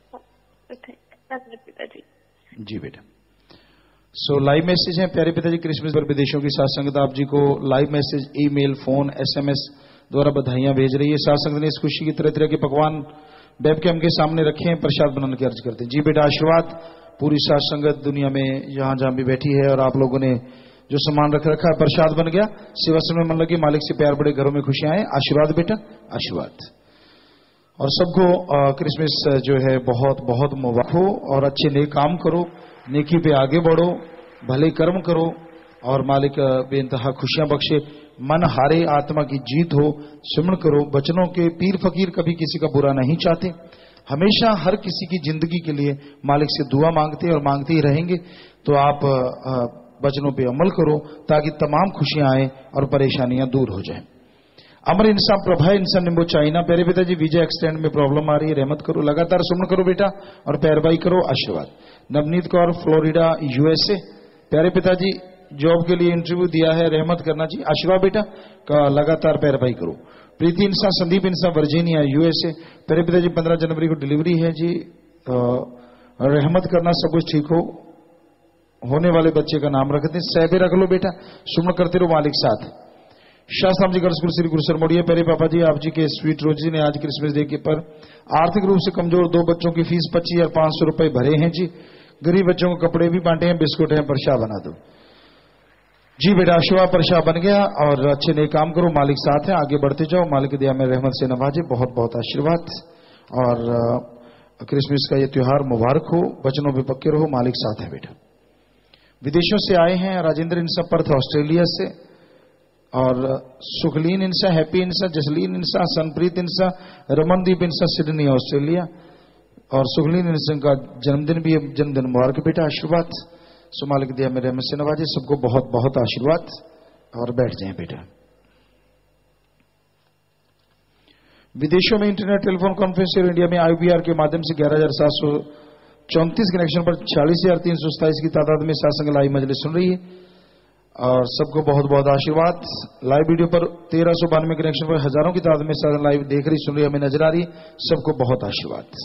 पिताजी जी बेटा। सो लाइव मैसेज है प्यारे पिताजी, क्रिसमस पर विदेशों की साथ संगत आप जी को live message, email, phone, SMS द्वारा बधाइयां भेज रही है। साथ संगत ने इस खुशी की तरह तरह के पकवान वेबकैम के सामने रखे हैं, प्रसाद बनाने की अर्ज करते हैं। जी बेटा आशीर्वाद। पूरी साथ संगत दुनिया में जहां भी बैठी है और आप लोगों ने जो सामान रख रखा है प्रसाद बन गया, सेवा समय मन लगी, मालिक से प्यार बड़े, घरों में खुशियां आए, आशीर्वाद बेटा आशीर्वाद। और सबको क्रिसमस जो है बहुत बहुत मुबारक हो और अच्छे नेक काम करो, नेकी पे आगे बढ़ो, भले कर्म करो और मालिक बेइंतहा खुशियां बख्शे। मन हारे आत्मा की जीत हो, सिमरन करो। बचनों के पीर फकीर कभी किसी का बुरा नहीं चाहते, हमेशा हर किसी की जिंदगी के लिए मालिक से दुआ मांगते और मांगते ही रहेंगे। तो आप वचनों पे अमल करो ताकि तमाम खुशियां आए और परेशानियां दूर हो जाएं। अमर इंसान प्रभा इंसान निम्बो चाइना प्यारे पिताजी, वीजा एक्सटेंड में प्रॉब्लम आ रही है, रहमत करो, लगातार सुमन करो बेटा और पैरवाई करो, आशीर्वाद। नवनीत कौर फ्लोरिडा USA प्यारे पिताजी, जॉब के लिए इंटरव्यू दिया है, रहमत करना चाहिए, आशीर्वाद बेटा का लगातार पैरवाई करो। प्रीति इंसान संदीप इंसान वर्जीनिया USA प्यारे पिताजी, 15 जनवरी को डिलीवरी है जी, रहमत करना, सब कुछ ठीक हो, होने वाले बच्चे का नाम रखते हैं, सहबे रख लो बेटा, सुमन करते रहो, मालिक साथ। शास्त्राम जी गर्ल्स स्कूल श्री गुरुसर मोड़िया प्यारे पापा जी, आप जी के स्वीट रोजी ने आज क्रिसमस डे के पर आर्थिक रूप से कमजोर 2 बच्चों की फीस 25,500 रुपए भरे हैं जी। गरीब बच्चों को कपड़े भी बांटे हैं, बिस्कुट हैं, प्रसाद बना दो जी बेटा। आशीर्वाद प्रसाद बन गया और अच्छे नए काम करो, मालिक साथ है, आगे बढ़ते जाओ, मालिक की दया में रहमत से नवाजे, बहुत बहुत आशीर्वाद। और क्रिसमस का ये त्योहार मुबारक हो, वचनों पे पक्के रहो, मालिक साथ है बेटा। विदेशों से आए हैं राजेंद्र इंसा पर्थ ऑस्ट्रेलिया से, और Sukhleen Insan, Happy Insan, Jasleen Insan, Sanpreet Insan, Ramandeep Insan Sydney Australia, और सुखलीन इंसा का जन्मदिन भी है, जन्मदिन मुबारक बेटा, आशीर्वाद। सो मालिक दिया मेरे रहमत से नवाजे, सबको बहुत बहुत आशीर्वाद। और बैठ जाएं बेटा। विदेशों में इंटरनेट टेलीफोन कॉन्फ्रेंस और इंडिया में IVR के माध्यम से 11,734 कनेक्शन पर 40,327 की तादाद में सासंग लाइव मजलिस सुन रही है और सबको बहुत बहुत आशीर्वाद। लाइव वीडियो पर 1392 कनेक्शन पर हजारों की तादाद में सासंग लाइव देख रही, सुन रही, हमें नजर आ रही, सबको बहुत आशीर्वाद।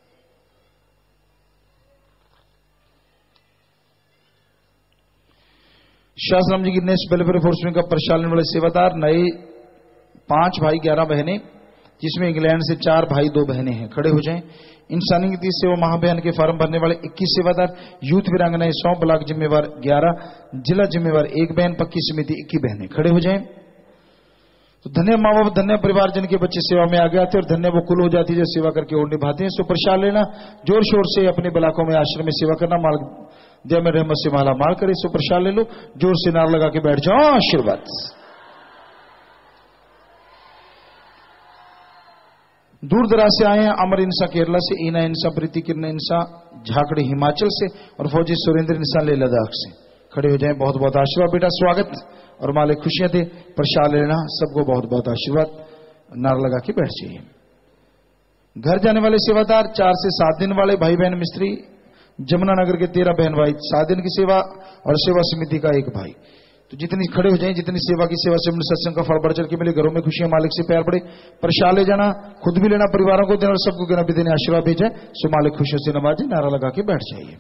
शास्त्राम जी की नेक्स्ट वेलफेयर फोर्समेंट का प्रचालन वाले सेवादार, नए 5 भाई 11 बहनें, जिसमें इंग्लैंड से 4 भाई 2 बहनें हैं, खड़े हो जाएं। इंसानी की 30 सेवा महाअभियान के फॉर्म भरने वाले 21 सेवादार, यूथ वीरांगनाएं 100, ब्लॉक जिम्मेवार 11, जिला जिम्मेवार 1 बहन, पक्की समिति 21 बहनें, खड़े हो जाएं। तो धन्य माँ बाप, धन्य परिवार जिनके बच्चे सेवा में आ गए थे और धन्य वो कुल हो जाती है जो सेवा करके और निभाते हैं। सो प्रसाद लेना, जोर शोर से अपने ब्लॉकों में आश्रम में सेवा करना, माल दया में रहमत से माला माल करे। सो प्रसाद ले लो, जोर से नार लगा के बैठ जाओ, आशीर्वाद। दूर दराज से आए हैं अमर इंसा केरला से, ईना इंसा, प्रीति किरण इंसा झाकड़ी हिमाचल से और फौजी सुरेंद्र इंसा ले लद्दाख से। खड़े हो जाएं। बहुत बहुत आशीर्वाद बेटा, स्वागत और मालिक खुशियां दे, प्रसाद लेना। सबको बहुत बहुत आशीर्वाद। नारा लगा के बैठ जाइए। घर जाने वाले सेवादार 4 से 7 दिन वाले भाई बहन मिस्त्री जमुनानगर के 13 बहन भाई 7 दिन की सेवा और सेवा समिति का 1 भाई। तो जितनी खड़े हो जाएं, जितनी सेवा की सेवा से सत्संग का फल बढ़ चढ़ के मिले, घरों में खुशियां, मालिक से प्यार पड़े, प्रसाद ले जाना, खुद भी लेना, परिवारों को देना और सबको कहना भी देने आशीर्वाद भेजा। सो मालिक खुशियों से नवाजे। नारा लगा के बैठ जाइए।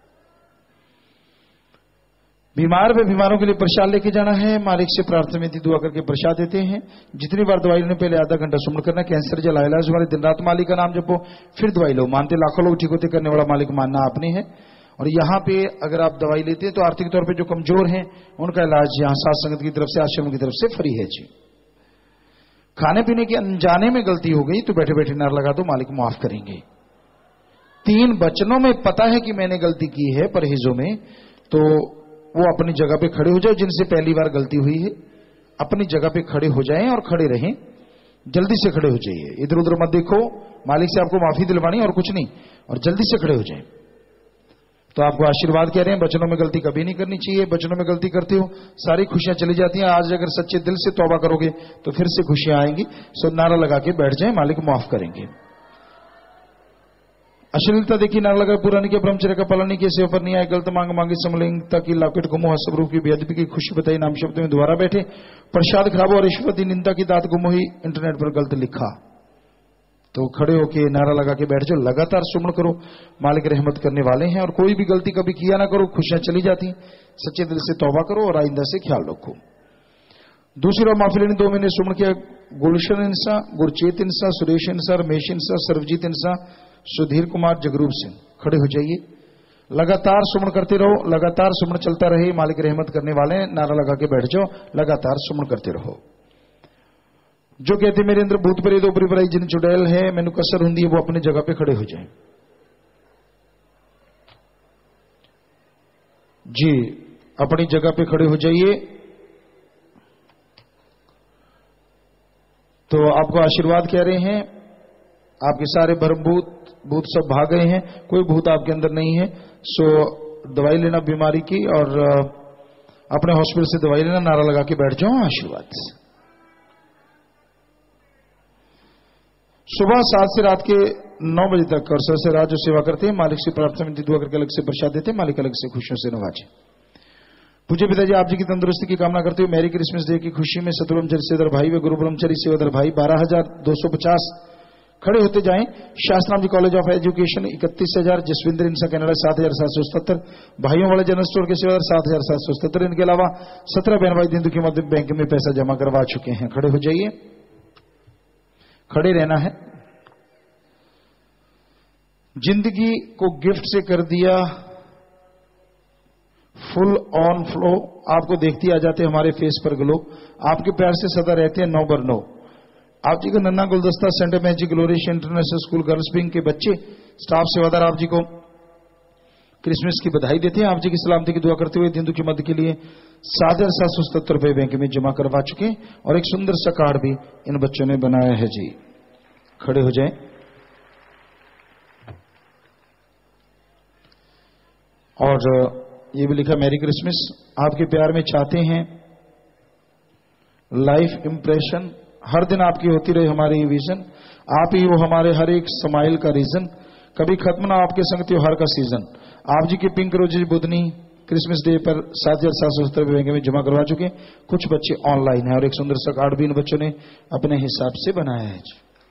बीमार व बीमारों के लिए प्रसाद लेके जाना है। मालिक से प्रार्थना में दुआ करके प्रसाद देते हैं। जितनी बार दवाई लेने पहले आधा घंटा सुमन करना। कैंसर जला इलाज हमारे दिन रात मालिक का नाम जपो, फिर दवाई लो। मानते लाखों लोग ठीक होते, करने वाला मालिक मानना आपने है। और यहाँ पे अगर आप दवाई लेते हैं तो आर्थिक तौर पे जो कमजोर हैं उनका इलाज यहाँ साथ संगत की तरफ से, आश्रम की तरफ से फ्री है जी। खाने पीने की अनजाने में गलती हो गई तो बैठे बैठे नारा लगा दो, मालिक माफ करेंगे। 3 वचनों में पता है कि मैंने गलती की है परहेजों में, तो वो अपनी जगह पे खड़े हो जाओ। जिनसे पहली बार गलती हुई है अपनी जगह पे खड़े हो जाएं और खड़े रहें। जल्दी से खड़े हो जाइए, इधर उधर मत देखो। मालिक से आपको माफी दिलवानी और कुछ नहीं, और जल्दी से खड़े हो जाएं। तो आपको आशीर्वाद कह रहे हैं, वचनों में गलती कभी नहीं करनी चाहिए। वचनों में गलती करते हो सारी खुशियां चली जाती हैं। आज अगर सच्चे दिल से तौबा करोगे तो फिर से खुशियां आएंगी। सो नारा लगा के बैठ जाएं, मालिक माफ करेंगे। अश्लीलता देखी, नारा लगा पूरा नहीं किया, ब्रह्मचर्य का पालन नहीं किया, सेवा पर नहीं आए, गलत मांग मांगी, समलिंगता की लाकेट गुमो, हसब रूप की बेअदबी की खुशी बताई, नाम शब्द में दोबारा बैठे, प्रसाद खराब और रिश्वत निंदा की दात गुम हुई, इंटरनेट पर गलत लिखा। तो खड़े होके नारा लगा के बैठ जाओ। लगातार सुमन करो, मालिक रहमत करने वाले हैं। और कोई भी गलती कभी किया ना करो, खुशियां चली जाती। सच्चे दिल से तौबा करो और आइंदा से ख्याल रखो। दूसरी बार माफी लेने 2 महीने सुमन किया। गुलशन इंसा, गुरचेत इंसा, सुरेश इंसा, रमेश इंसा, सर्वजीत इंसा, सुधीर कुमार, जगरूप सिंह। खड़े हो जाइए। लगातार सुमन करते रहो, लगातार सुमन चलता रहे, मालिक रहमत करने वाले हैं। नारा लगा के बैठ जाओ, लगातार सुमन करते रहो। जो कहते मेरे अंदर भूत प्रेत ऊपरी पराई जिन चुड़ैल है, मैनू कसर हुंदी है, वो अपनी जगह पे खड़े हो जाएं जी। अपनी जगह पे खड़े हो जाइए। तो आपको आशीर्वाद कह रहे हैं। आपके सारे भरम भूत सब भाग गए हैं, कोई भूत आपके अंदर नहीं है। सो दवाई लेना बीमारी की और अपने हॉस्पिटल से दवाई लेना। नारा लगा के बैठ जाओ, आशीर्वाद। सुबह 7 से रात के 9 बजे तक और सर से रात जो सेवा करते हैं, मालिक से प्रार्थना में दुआ करके अलग से प्रसाद देते हैं, मालिक अलग से खुशियों से नवाजे। पूज्य पिताजी, आप जी की तंदुरुस्ती की कामना करते हुए मैरी क्रिसमस डे की खुशी में सतब्रह्मचरी सेवादार भाई व गुरु ब्रह्मचरी सेवादार भाई 12,250 खड़े होते जाएं। शास्त्राम जी college of education 31,000, Jasvinder Insan Canada 7,777, भाइयों वाले जनरल स्टोर के सेवादार 7,777। इनके अलावा 17 बहन भाई दिन दुखी मध्य बैंक में पैसा जमा करवा चुके हैं। खड़े हो जाइए, खड़े रहना है। जिंदगी को गिफ्ट से कर दिया फुल ऑन फ्लो। आपको देखती आ जाते हमारे फेस पर ग्लो। आपके प्यार से सदा रहते हैं 9 बर 9। आप जी का नन्ना गुलदस्ता saint magic glorious international school girls wing के बच्चे स्टाफ सेवादार आप जी को क्रिसमस की बधाई देते हैं। आप जी की सलामती की दुआ करते हुए दिन दुखी मध्य के लिए 7,777 रुपए बैंक में जमा करवा चुके हैं। और एक सुंदर सा कार्ड भी इन बच्चों ने बनाया है जी। खड़े हो जाएं। और ये भी लिखा मैरी क्रिसमस। आपके प्यार में चाहते हैं लाइफ इंप्रेशन, हर दिन आपकी होती रहे हमारी ये विजन। आप ही वो हमारे हर एक स्माइल का रीजन, कभी खत्म ना आपके संग त्योहार का सीजन। आप जी की पिंक रोजी बुधनी क्रिसमस डे पर 7,770 बैंक में जमा करवा चुके। कुछ बच्चे ऑनलाइन है और एक सुंदर सा कार्ड भी इन बच्चों ने अपने हिसाब से बनाया है।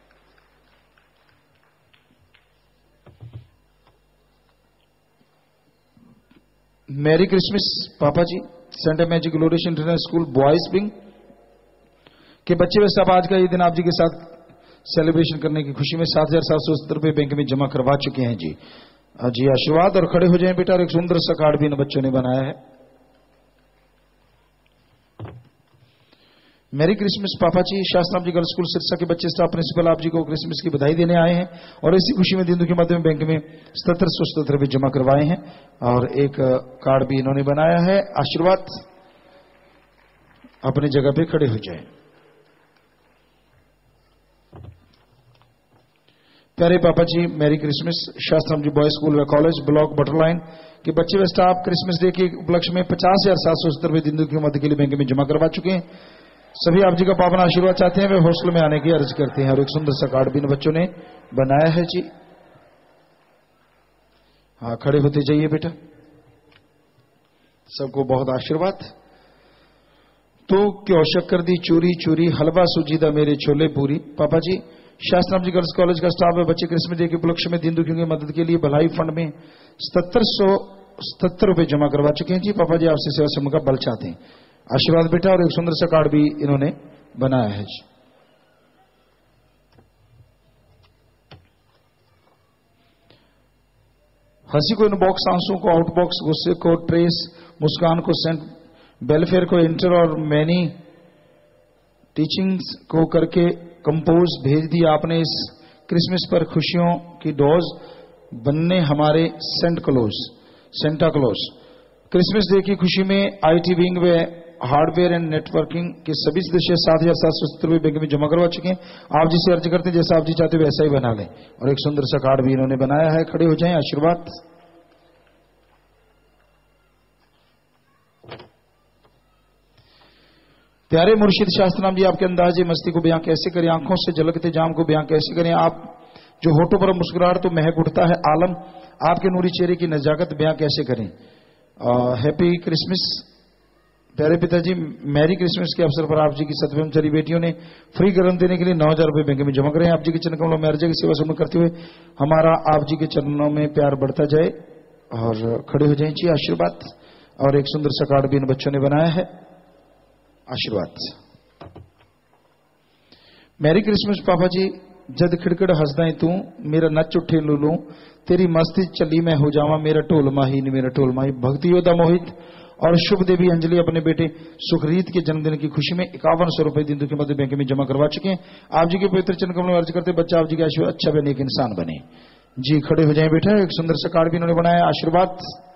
मैरी क्रिसमस पापा जी, saint magic glorious international school boys wing के बच्चे वैसे अब आज का ये दिन आप जी के साथ सेलिब्रेशन करने की खुशी में 7,770 रुपए बैंक में जमा करवा चुके हैं जी। जी आशीर्वाद। और खड़े हो जाएं बेटा। और एक सुंदर सा कार्ड भी इन बच्चों ने बनाया है। मैरी क्रिसमस पापा जी, शास्त्राम जी गर्ल्स स्कूल सिरसा के बच्चे स्टाफ प्रिंसिपल आप जी को क्रिसमस की बधाई देने आए हैं। और इसी खुशी में दिन दुखी मध्य में बैंक में 7777 रुपए जमा करवाए हैं। और एक कार्ड भी इन्होंने बनाया है। आशीर्वाद। अपनी जगह पे खड़े हो जाएं। प्यारे पापा जी मैरी क्रिसमस। शास्त्रम जी बॉयज स्कूल व कॉलेज ब्लॉक बटरलाइन के बच्चे व स्टाफ क्रिसमस डे के उपलक्ष्य में 50,770 रुपये दिन की मदद के लिए बैंक में जमा करवा चुके हैं। सभी आप जी का पावन आशीर्वाद चाहते हैं, वे हॉस्टल में आने की अर्ज करते हैं। और एक सुंदर सा कार्ड भी इन बच्चों ने बनाया है जी। हाँ, खड़े होते जाइए बेटा, सबको बहुत आशीर्वाद। तो क्यों शक्कर दी चूरी चूरी, हलवा सूजीदा मेरे छोले पूरी। पापा जी शास्त्रम जी गर्ल्स कॉलेज का स्टाफ है, बच्चे क्रिसमस डे के उपलक्ष्य में दीन दुखियों की मदद के लिए भलाई फंड में 7777 रुपए जमा करवा चुके हैं जी। पापा जी आपसे सेवा समूह का बल चाहते हैं, आशीर्वाद बेटा। और एक सुंदर सा कार्ड भी इन्होंने बनाया है जी। हंसी को इनबॉक्स, आंसू को आउटबॉक्स, गुस्से को ट्रेस, मुस्कान को सेंट, वेलफेयर को इंटर और मैनी टीचिंग्स को करके कंपोज भेज दिया आपने इस क्रिसमस पर। खुशियों की डोज बनने हमारे सेंटा क्लोज। क्रिसमस डे की खुशी में आईटी विंग व हार्डवेयर एंड नेटवर्किंग के सभी सदस्य 7,770 रुपये बैंक में जमा करवा चुके हैं। आप जिसे अर्ज करते हैं, जैसा आप जी चाहते हैं वैसा ही बना लें। और एक सुंदर सा कार्ड भी इन्होंने बनाया है, खड़े हो जाएं, आशीर्वाद। प्यारे मुर्शिद शास्त्रनाम जी, आपके अंदाजे मस्ती को बयां कैसे करें, आंखों से झलकते जाम को बयां कैसे करें। आप जो होठों पर मुस्कुराहट तो महक उठता है आलम, आपके नूरी चेहरे की नजाकत बयां कैसे करें। हैप्पी क्रिसमस प्यारे पिताजी। मैरी क्रिसमस के अवसर पर आप जी की सतब्रह्मचारी बेटियों ने फ्री गर्म देने के लिए 9,000 रुपये बैंक में जमा करें। आप जी के चरण कमलों में अर्ज की सेवा समूह करते हुए हमारा आप जी के चरणों में प्यार बढ़ता जाए। और खड़े हो जाए जी, आशीर्वाद। और एक सुंदर सा कार्ड भी इन बच्चों ने बनाया है, आशीर्वाद। मैरी क्रिसमस पापा जी। जद खिड़खिड़ हंसदाई तू, मेरा नच उठे लुलू, तेरी मस्ती चली मैं हो जावा, मेरा ढोल माही ने मेरा ढोल माही। भक्ति योद्धा मोहित और शुभ देवी अंजलि अपने बेटे सुखरीत के जन्मदिन की खुशी में 5100 रुपए दिन की मध्य बैंक में जमा करवा चुके हैं। आप जी के पवित्र चरण कमलों में अर्ज करते बच्चा आप जी का आशीर्वाद अच्छा बने, एक इंसान बने जी। खड़े हो जाए बेटा, एक सुंदर सा कार्ड भी इन्होंने बनाया, आशीर्वाद।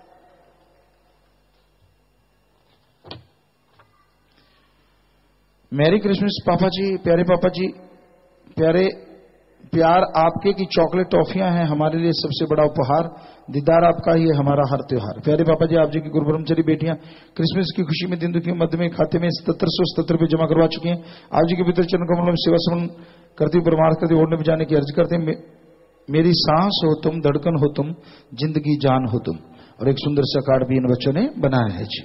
मैरी क्रिसमस पापा जी। प्यारे पापा जी, प्यारे प्यार आपके की चॉकलेट टॉफियां हैं हमारे लिए सबसे बड़ा उपहार, दीदार आपका ही है हमारा हर त्योहार। प्यारे पापा जी, आप जी की गुरु ब्रह्मचारी बेटियां क्रिसमस की खुशी में दिन दुखी मध्य में खाते में 7770 रुपये जमा करवा चुके हैं। आप जी के पितर चरण कमलों में सेवा समन करती परमार्थ करती ओढ़ने बजाने की अर्ज करते हैं। मेरी सांस हो तुम, धड़कन हो तुम, जिंदगी जान हो तुम। और एक सुंदर सा कार्ड भी इन बच्चों ने बनाया है जी।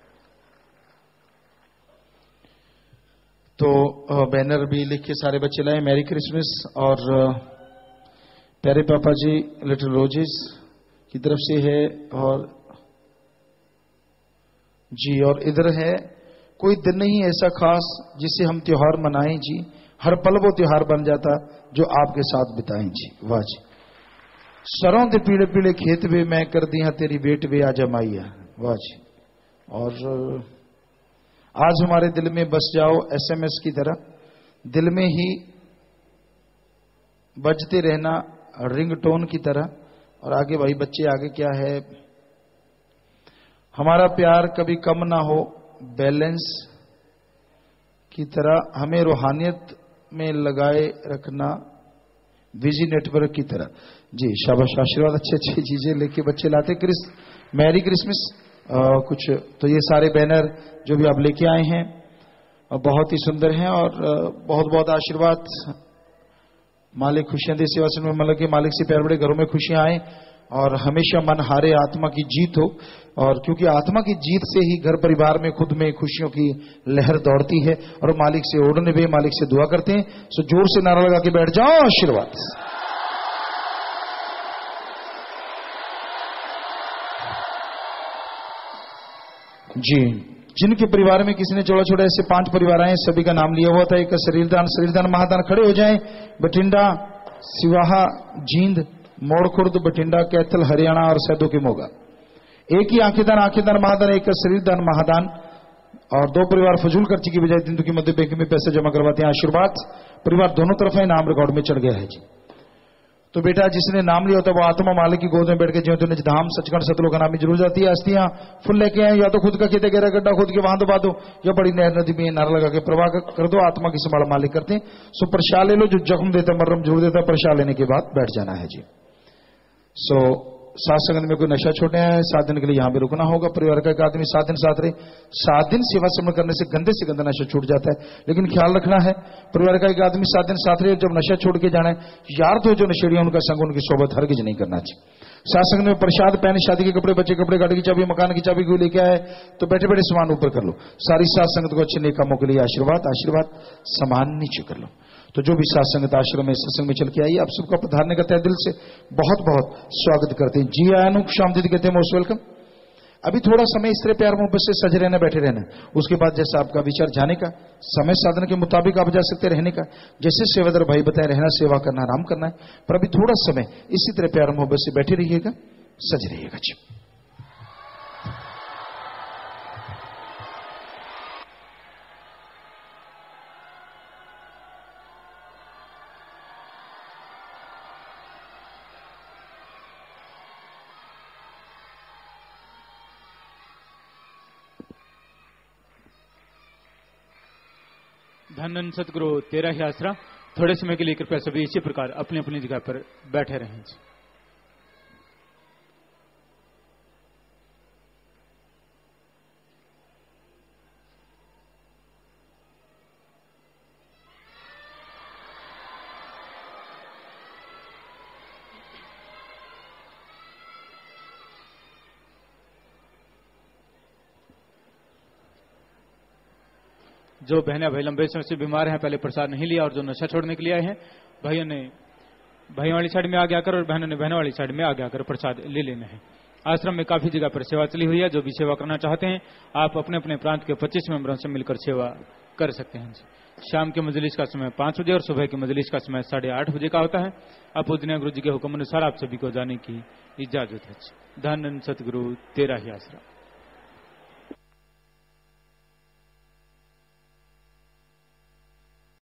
तो बैनर भी लिख के सारे बच्चे लाए, मैरी क्रिसमस। और प्यारे पापा जी लिटिल रोजेस की तरफ से है, और जी और इधर है, कोई दिन नहीं ऐसा खास जिसे हम त्योहार मनाएं जी, हर पल वो त्योहार बन जाता जो आपके साथ बिताएं जी। वाह जी। सरों दे पीले पीले खेत वे मैं कर दिया तेरी बेट वे आजा माइया। वाह जी। और आज हमारे दिल में बस जाओ एसएमएस की तरह, दिल में ही बजते रहना रिंगटोन की तरह। और आगे भाई बच्चे आगे क्या है, हमारा प्यार कभी कम ना हो बैलेंस की तरह, हमें रूहानियत में लगाए रखना विजी नेटवर्क की तरह जी। शाबाश, आशीर्वाद। अच्छी अच्छी चीजें लेके बच्चे लाते। मैरी क्रिसमस कुछ तो ये सारे बैनर जो भी आप लेके आए हैं बहुत ही सुंदर हैं। और बहुत बहुत आशीर्वाद। मालिक खुशियां दे सेवा में, मतलब कि मालिक से प्यार बड़े घरों में खुशियां आए और हमेशा मन हारे आत्मा की जीत हो। और क्योंकि आत्मा की जीत से ही घर परिवार में खुद में खुशियों की लहर दौड़ती है। और मालिक से ओढ़ने भी मालिक से दुआ करते हैं। सो जोर से नारा लगा के बैठ जाओ, आशीर्वाद। जी। जिनके परिवार में किसी ने जोड़ा छोड़ा, ऐसे 5 परिवार आए, सभी का नाम लिया हुआ था। एक शरीरदान महादान। खड़े हो जाएं। बठिंडा, सिवाहा, जींद, मोड़ खुर्द, बठिंडा, कैथल, हरियाणा और सैदों के मोगा। एक ही आंखेदान महादान, एक शरीरदान महादान। और 2 परिवार फजूल खर्ची की बजाय दिन की मध्य बैंक में पैसे जमा करवाते हैं, आशीर्वाद। परिवार दोनों तरफ है, नाम रिकॉर्ड में चढ़ गया है जी। तो बेटा जिसने नाम लिया होता है वो आत्मा मालिक की गोद में बैठ के जो तो निज धाम सचखंड सतलोक नामी जरूर जाती है। अस्थियां फुल लेके आए, या तो खुद का खेते गहरा गड्ढा खोद के वहां दबा दो, या बड़ी नहर नदी में नारा लगा के प्रवाह कर दो। आत्मा की संभाल मालिक करते हैं। सो प्रसाद ले लो, जो जख्म देता मर्रम जरूर देता है, प्रसाद लेने के बाद बैठ जाना है जी। सो सात संगत में कोई नशा छोड़ने आया है, 7 दिन के लिए यहां भी रुकना होगा। परिवार का एक आदमी 7 दिन साथ रहे, 7 दिन सेवा समर्पण करने से गंदा नशा छूट जाता है। लेकिन ख्याल रखना है, परिवार का एक आदमी 7 दिन साथ रहे, जब नशा छोड़ के जाना है, यार तो जो नशेड़ी उनका संग, उनकी सोबत हरगिज नहीं करना चाहिए। सात संगत में प्रसाद, पहने शादी के कपड़े, बच्चे कपड़े, गाड़ी की चाबी, मकान की चाबी कोई लेके आए तो बैठे बैठे सामान ऊपर कर लो। सारी सात संगत को अच्छे नेक कामों के लिए आशीर्वाद सामान नीचे कर लो। तो जो भी सात संगत आश्रम में सत्संग में चल के आई, आप सबका पधारने का तहे दिल से बहुत बहुत स्वागत करते हैं। जी आयानुक श्याम दीदी कहते हैं मोस्ट वेलकम। अभी थोड़ा समय इस तरह प्यार मोहब्बत से सज रहना, बैठे रहना। उसके बाद जैसा आपका विचार जाने का, समय साधन के मुताबिक आप जा सकते रहने का। जैसे सेवादार भाई बताए, रहना, सेवा करना, आराम करना है। पर अभी थोड़ा समय इसी तरह प्यार मोहब्बत से बैठे रहिएगा, सज रहिएगा जी। धन धन सतगुरु तेरा ही आसरा। थोड़े समय के लिए कृपया सभी इसी प्रकार अपनी अपनी जगह पर बैठे रहें। जो बहनें भाई लंबे समय से बीमार हैं, पहले प्रसाद नहीं लिया, और जो नशा छोड़ने के लिए आए हैं, भाइयों ने भाइयों वाली साइड में आगे आकर और बहनों ने बहनों वाली साइड में आगे आकर प्रसाद ले लेना है। आश्रम में काफी जगह पर सेवा चली हुई है। जो भी सेवा करना चाहते हैं, आप अपने अपने प्रांत के 25 मेंबरों से मिलकर सेवा कर सकते हैं। शाम के मजलिस का समय 5 बजे और सुबह की मजलिस का समय 8:30 बजे का होता है। अब पूजनीय गुरु जी के हुक्म अनुसार आप सभी को जाने की इजाजत है। धन सतगुरु तेरा ही आसरा।